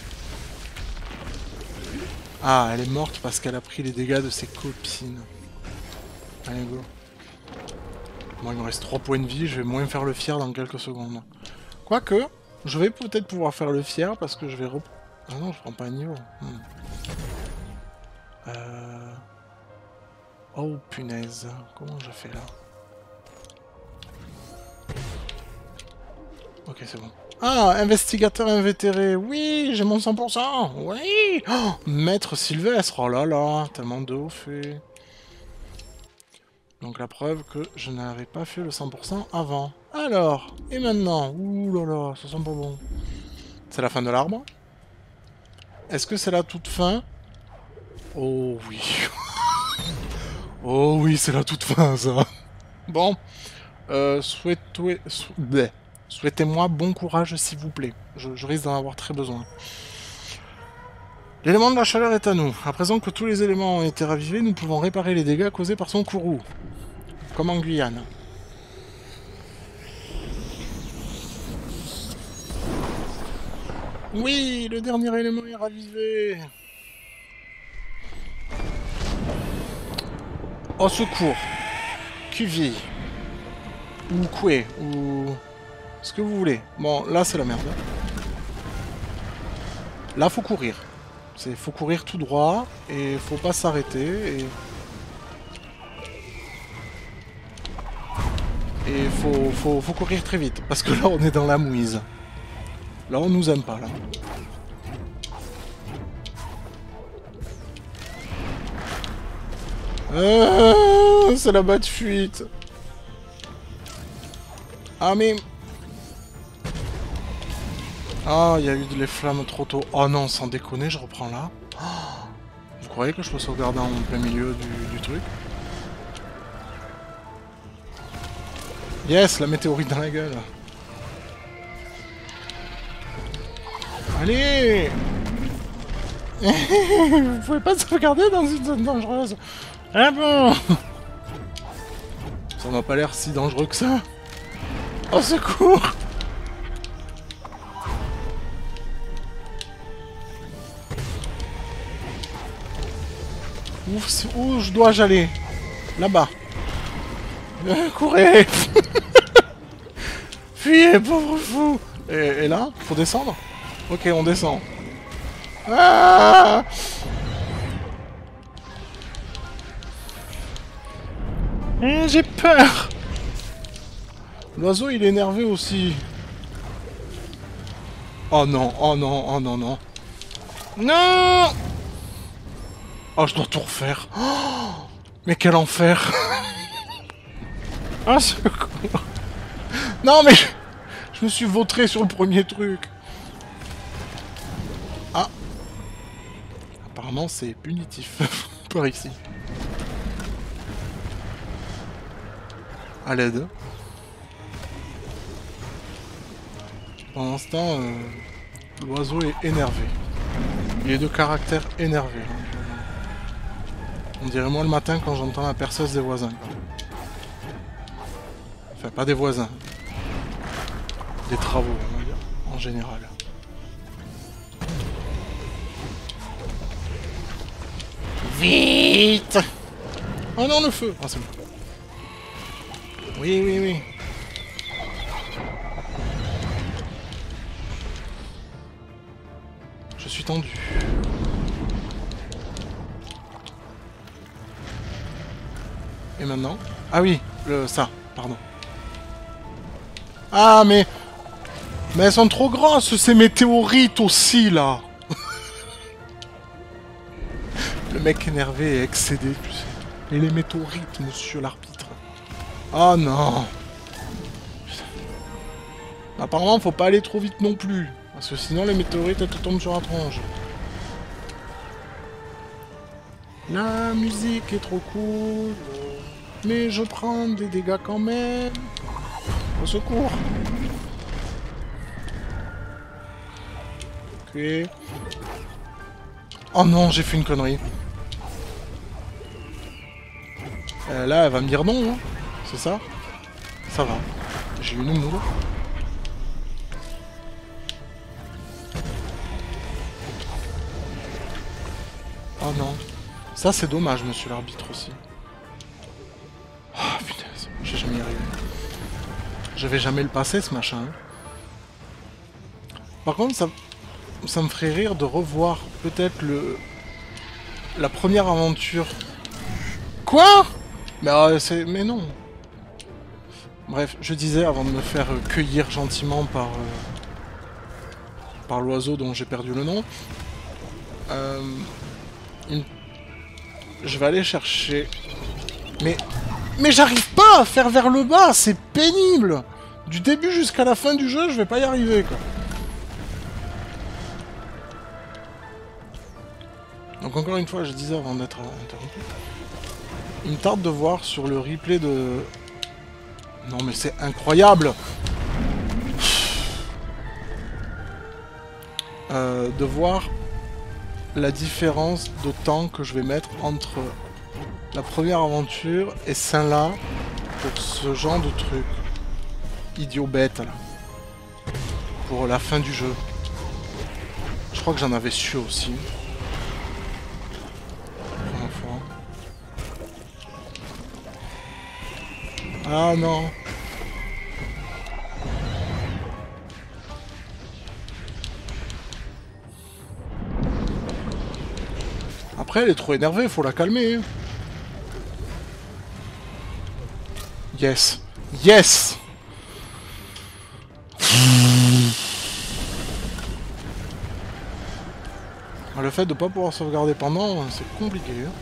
Ah, elle est morte parce qu'elle a pris les dégâts de ses copines. Allez, go. Bon, il me reste trois points de vie, je vais moins faire le fier dans quelques secondes. Quoique, je vais peut-être pouvoir faire le fier parce que je vais rep... Ah non, je prends pas un niveau. Hmm. Euh... Oh, punaise. Comment je fais là? Ok, c'est bon. Ah, investigateur invétéré. Oui, j'ai mon cent pour cent. Oui. Oh, Maître Sylvestre. Oh là là, tellement de haut fait. Donc la preuve que je n'avais pas fait le cent pour cent avant. Alors, et maintenant? Ouh là là, ça sent pas bon. C'est la fin de l'arbre? Est-ce que c'est la toute fin? Oh oui. Oh oui, c'est la toute fin, ça. Bon, euh, souhaitez... sou- bleh. Souhaitez-moi bon courage, s'il vous plaît. Je, je risque d'en avoir très besoin. L'élément de la chaleur est à nous. À présent que tous les éléments ont été ravivés, nous pouvons réparer les dégâts causés par son courroux. Comme en Guyane. Oui, le dernier élément est ravivé. Au secours. Cuvier. Ou coué. Ou... ce que vous voulez. Bon, là, c'est la merde. Là, faut courir. C'est faut courir tout droit. Et faut pas s'arrêter. Et... Et faut, faut, faut courir très vite. Parce que là, on est dans la mouise. Là, on nous aime pas, là. Ah, c'est la batte fuite. Ah, mais... Ah, il y a eu les flammes trop tôt. Oh non, sans déconner, je reprends là. Oh, vous croyez que je peux sauvegarder en plein milieu du, du truc? Yes, la météorite dans la gueule. Allez. Vous pouvez pas sauvegarder dans une zone dangereuse. Ah bon? Ça m'a pas l'air si dangereux que ça. Au secours! Ouf, où je dois aller? Là-bas. Euh, courez! Fuyez, pauvre fou! Et, et là, faut descendre? Ok, on descend. Ah! Mmh, j'ai peur! L'oiseau, il est énervé aussi. Oh non, oh non, oh non, non. Non! Oh, je dois tout refaire. Oh, mais quel enfer! Ah, secours! Non, mais je, je me suis vautré sur le premier truc. Ah! Apparemment, c'est punitif par ici. À l'aide. Pendant ce temps, euh, l'oiseau est énervé. Il est de caractère énervé. On dirait moi le matin quand j'entends la perceuse des voisins. Enfin, pas des voisins. Des travaux, on va dire, en général. Vite! Oh non, le feu! Ah, c'est bon. Oui, oui, oui. Je suis tendu. Et maintenant? Ah oui, le ça, pardon. Ah, mais... Mais elles sont trop grosses, ces météorites aussi, là. Le mec énervé et excédé, tu sais. Et les météorites, monsieur l'arbitre. Oh non. Apparemment, faut pas aller trop vite non plus. Parce que sinon, les météorites, elles te tombent sur la tronche. La musique est trop cool. Mais je prends des dégâts quand même. Au secours. Ok. Oh non, j'ai fait une connerie. Euh, là, elle va me dire non, hein. C'est ça? Ça va. J'ai une moule. Oh non. Ça, c'est dommage, monsieur l'arbitre aussi. Oh, putain, j'ai jamais y arrivé. Je vais jamais le passer, ce machin. Par contre, ça, ça me ferait rire de revoir peut-être le... la première aventure. Quoi? Mais, euh, c'est... Mais non. Bref, je disais, avant de me faire euh, cueillir gentiment par... Euh, par l'oiseau dont j'ai perdu le nom. Euh, une... Je vais aller chercher... Mais... Mais j'arrive pas à faire vers le bas, c'est pénible. Du début jusqu'à la fin du jeu, je vais pas y arriver, quoi. Donc encore une fois, je disais avant d'être interrompu, il me tarde de voir sur le replay de, Non mais c'est incroyable. Euh, de voir la différence de temps que je vais mettre entre la première aventure et celle-là pour ce genre de truc. Idiot bête là. Pour la fin du jeu. Je crois que j'en avais su aussi. Ah non. Après, elle est trop énervée, faut la calmer. Hein. Yes. Yes. Le fait de pas pouvoir sauvegarder pendant, c'est compliqué. Hein.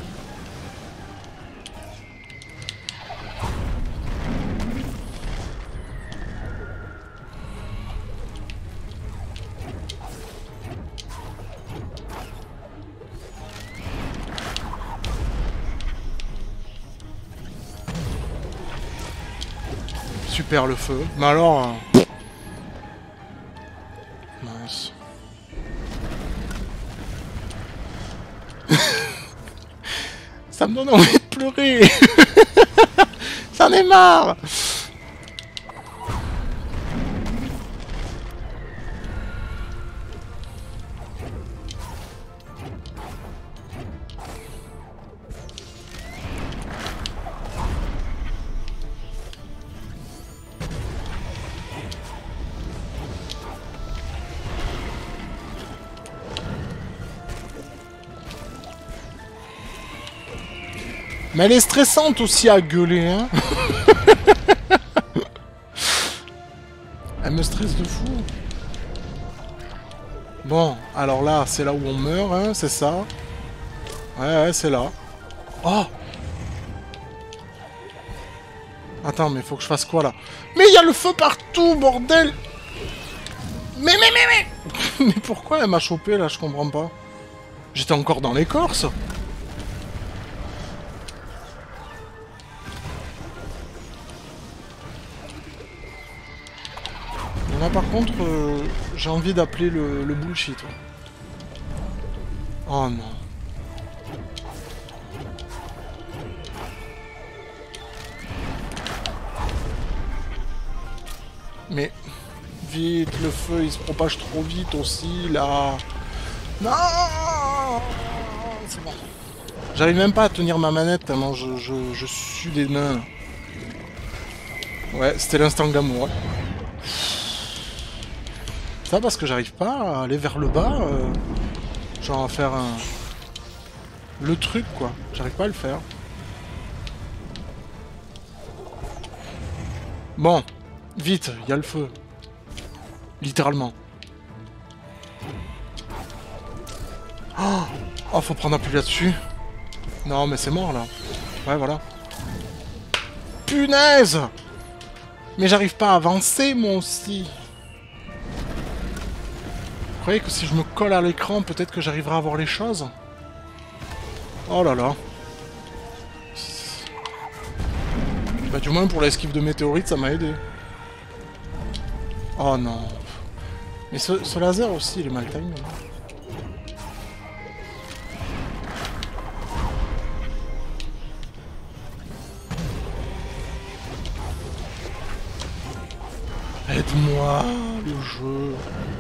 Super le feu. Mais alors... Euh... Mince. Ça me donne envie de pleurer. J'en ai marre. Mais elle est stressante aussi à gueuler, hein. Elle me stresse de fou. Bon, alors là, c'est là où on meurt, hein, c'est ça. Ouais, ouais, c'est là. Oh! Attends, mais faut que je fasse quoi, là? Mais il y a le feu partout, bordel! Mais, mais, mais, mais! Mais pourquoi elle m'a chopé, là? Je comprends pas. J'étais encore dans l'écorce. Là par contre, euh, j'ai envie d'appeler le, le bullshit. Oh non. Mais vite, le feu il se propage trop vite aussi là. Non, c'est bon. J'arrive même pas à tenir ma manette tellement je, je, je suis des nains. Ouais, c'était l'instant glamour. Ouais. Ça parce que j'arrive pas à aller vers le bas, euh, genre à faire un... le truc quoi, j'arrive pas à le faire. Bon, vite, il y a le feu. Littéralement. Oh, oh faut prendre appui là-dessus. Non mais c'est mort là. Ouais voilà. Punaise! Mais j'arrive pas à avancer moi aussi. Vous croyez que si je me colle à l'écran, peut-être que j'arriverai à voir les choses? Oh là là. Bah du moins pour l'esquive de météorite, ça m'a aidé. Oh non. Mais ce, ce laser aussi, il est mal timé. Aide-moi, le jeu.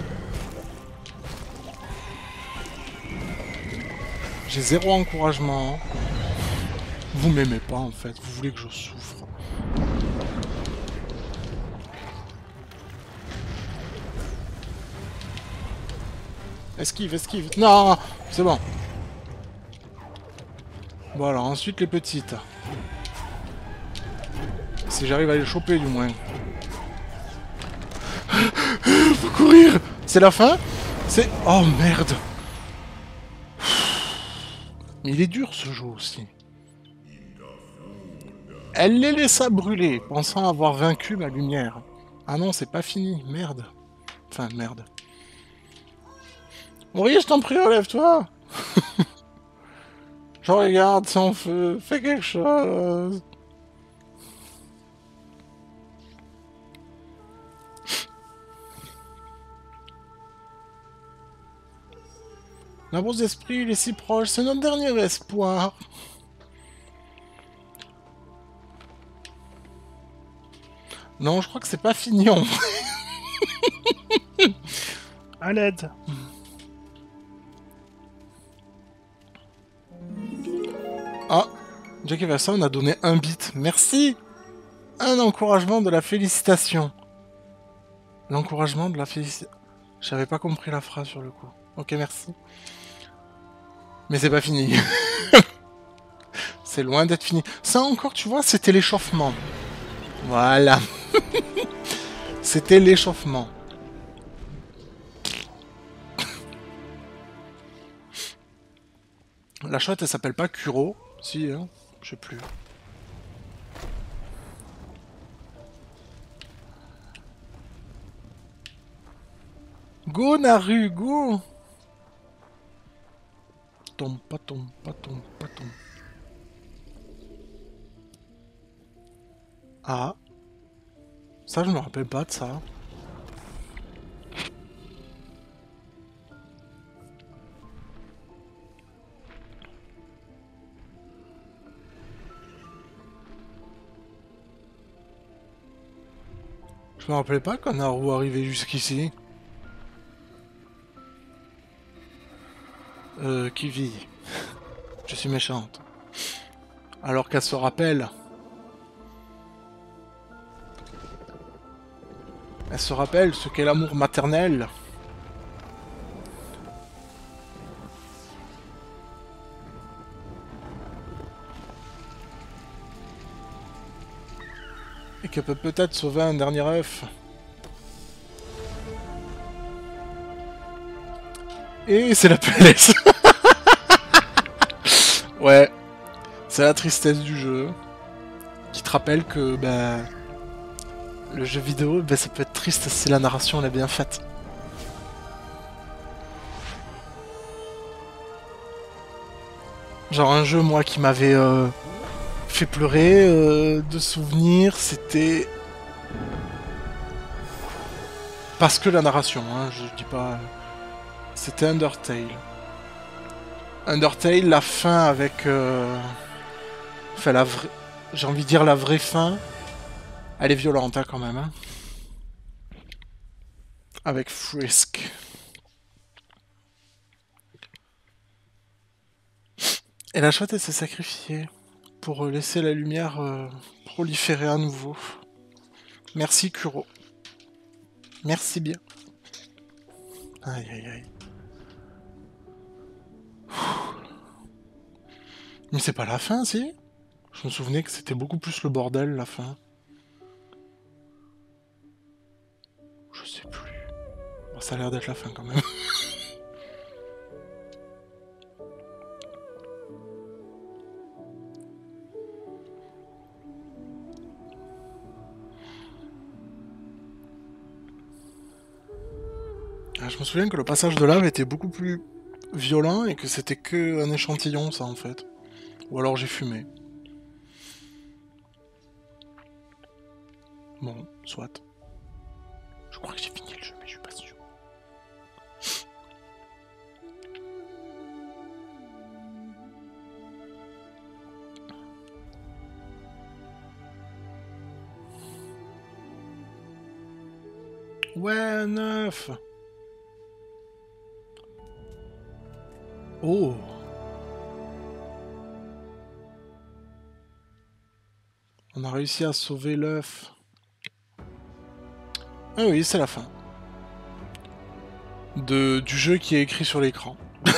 J'ai zéro encouragement. Vous m'aimez pas en fait, vous voulez que je souffre. Esquive, esquive. Non, c'est bon. Bon alors ensuite les petites. Si j'arrive à les choper du moins. Faut courir. C'est la fin? C'est... Oh merde. Mais il est dur ce jeu aussi. Elle les laissa brûler, pensant avoir vaincu ma lumière. Ah non, c'est pas fini, merde. Enfin, merde. Maurice, je t'en prie, relève-toi. Je regarde, c'est en feu, fais quelque chose. La bourse d'esprit, il est si proche, c'est notre dernier espoir. Non, je crois que c'est pas fini en vrai. À l'aide. Ah, Jack Everson a donné un bit. Merci. Un encouragement de la félicitation. L'encouragement de la félicitation. J'avais pas compris la phrase sur le coup. Ok, merci. Mais c'est pas fini. C'est loin d'être fini. Ça encore, tu vois, c'était l'échauffement. Voilà. C'était l'échauffement. La chouette, elle s'appelle pas Kuro. Si, hein, je sais plus. Go, Naru, go. Tom, patom, patom, patom. Ah. Ça, je me rappelle pas de ça. Je me rappelais pas qu'on a arrivé jusqu'ici. Euh, qui vit. Je suis méchante. Alors qu'elle se rappelle. Elle se rappelle ce qu'est l'amour maternel. Et qu'elle peut peut-être sauver un dernier œuf. Et c'est la P L S. Ouais. C'est la tristesse du jeu. Qui te rappelle que, ben... le jeu vidéo, ben, ça peut être triste si la narration elle est bien faite. Genre un jeu, moi, qui m'avait euh, fait pleurer euh, de souvenirs, c'était... Parce que la narration, hein, je dis pas... C'était Undertale. Undertale, la fin avec... Euh... Enfin, la vraie... J'ai envie de dire la vraie fin. Elle est violente, hein, quand même. Hein. Avec Frisk. Et la chouette, elle s'est sacrifiée pour laisser la lumière euh, proliférer à nouveau. Merci, Kuro. Merci bien. Aïe, aïe, aïe. Mais c'est pas la fin, si? Je me souvenais que c'était beaucoup plus le bordel, la fin. Je sais plus. Bon, ça a l'air d'être la fin, quand même. Ah, je me souviens que le passage de lave était beaucoup plus violent et que c'était que un échantillon, ça, en fait. Ou alors j'ai fumé. Bon, soit. Je crois que j'ai fini le jeu, mais je suis pas sûr. Ouais, neuf. Oh. On a réussi à sauver l'œuf. Ah oui, c'est la fin. De, du jeu qui est écrit sur l'écran.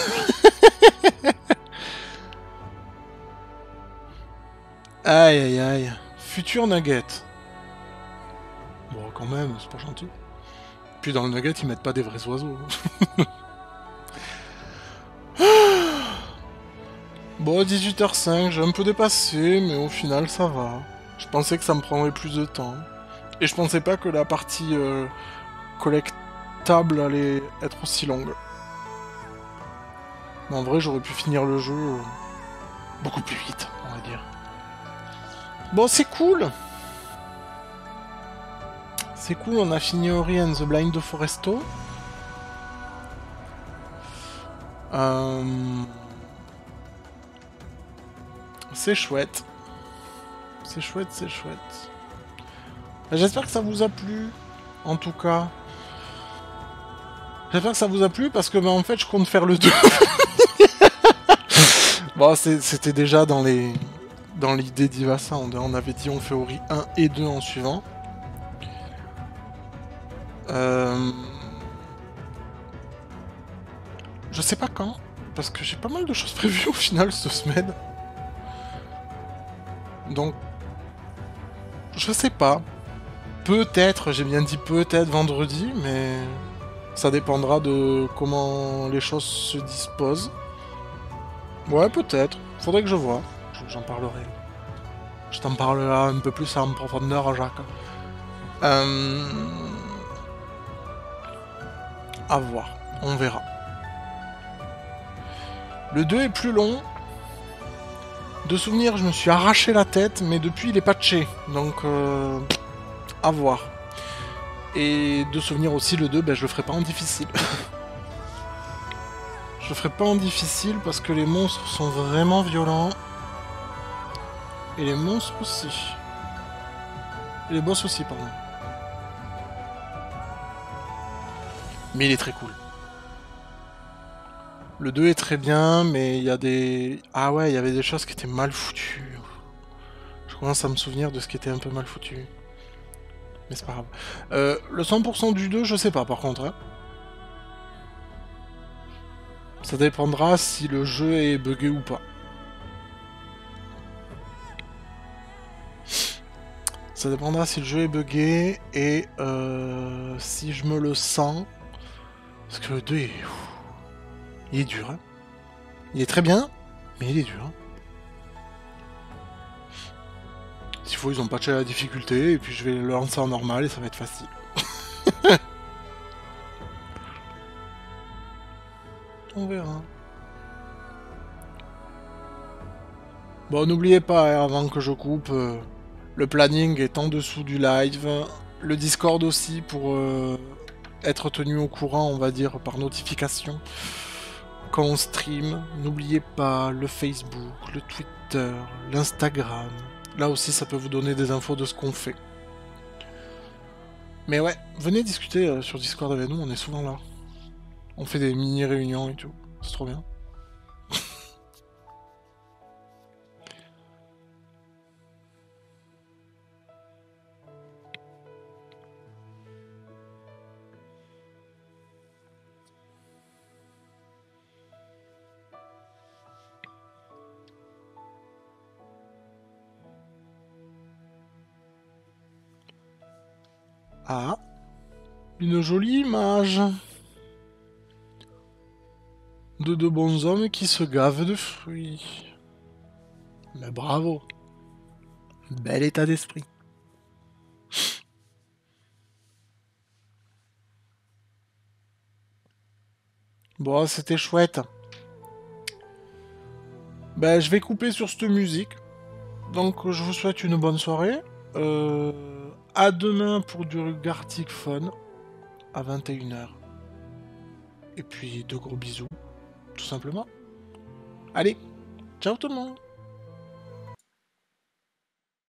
Aïe aïe aïe. Futur nugget. Bon, quand même, c'est pas gentil. Puis dans le nugget, ils mettent pas des vrais oiseaux. Bon, dix-huit heures cinq, j'ai un peu dépassé, mais au final, ça va. Je pensais que ça me prendrait plus de temps. Et je pensais pas que la partie euh, collectable allait être aussi longue. Mais en vrai, j'aurais pu finir le jeu euh, beaucoup plus vite, on va dire. Bon, c'est cool. C'est cool, on a fini Ori and the Blind Forest. Euh... C'est chouette. C'est chouette, c'est chouette. J'espère que ça vous a plu, en tout cas. J'espère que ça vous a plu, parce que bah, en fait, je compte faire le deux. Bon, c'était déjà dans les dans l'idée d'Ivassa. On, on avait dit on fait Ori un et deux en suivant. Euh... Je sais pas quand, parce que j'ai pas mal de choses prévues au final cette semaine. Donc, je sais pas. Peut-être, j'ai bien dit peut-être vendredi, mais ça dépendra de comment les choses se disposent. Ouais, peut-être. Faudrait que je vois. J'en parlerai. Je t'en parlerai un peu plus en profondeur, Jacques. Euh... À voir. On verra. Le deux est plus long. De souvenir, je me suis arraché la tête, mais depuis, il est patché. Donc, euh... à voir. Et de souvenir aussi, le deux, ben, je le ferai pas en difficile. Je le ferai pas en difficile parce que les monstres sont vraiment violents. Et les monstres aussi. Et les boss aussi, pardon. Mais il est très cool. Le deux est très bien, mais il y a des... Ah ouais, il y avait des choses qui étaient mal foutues. Je commence à me souvenir de ce qui était un peu mal foutu. Mais c'est pas grave. Euh, le cent pour cent du deux, je sais pas par contre. Hein. Ça dépendra si le jeu est buggé ou pas. Ça dépendra si le jeu est buggé et euh, si je me le sens. Parce que le deux, est... il est dur. Hein. Il est très bien, mais il est dur. Hein. S'il faut, ils ont patché la difficulté et puis je vais le lancer en normal et ça va être facile. On verra. Bon, n'oubliez pas, hein, avant que je coupe, euh, le planning est en dessous du live. Le Discord aussi pour euh, être tenu au courant, on va dire, par notification. Quand on stream, n'oubliez pas le Facebook, le Twitter, l'Instagram. Là aussi, ça peut vous donner des infos de ce qu'on fait. Mais ouais, venez discuter euh, sur Discord avec nous, on est souvent là. On fait des mini-réunions et tout. C'est trop bien. Ah, une jolie image de deux bons hommes qui se gavent de fruits. Mais bravo, bel état d'esprit. Bon, c'était chouette. Ben, je vais couper sur cette musique. Donc, je vous souhaite une bonne soirée. Euh, à demain pour du Gartic Fun à vingt et une heures. Et puis, de gros bisous, tout simplement. Allez, ciao tout le monde!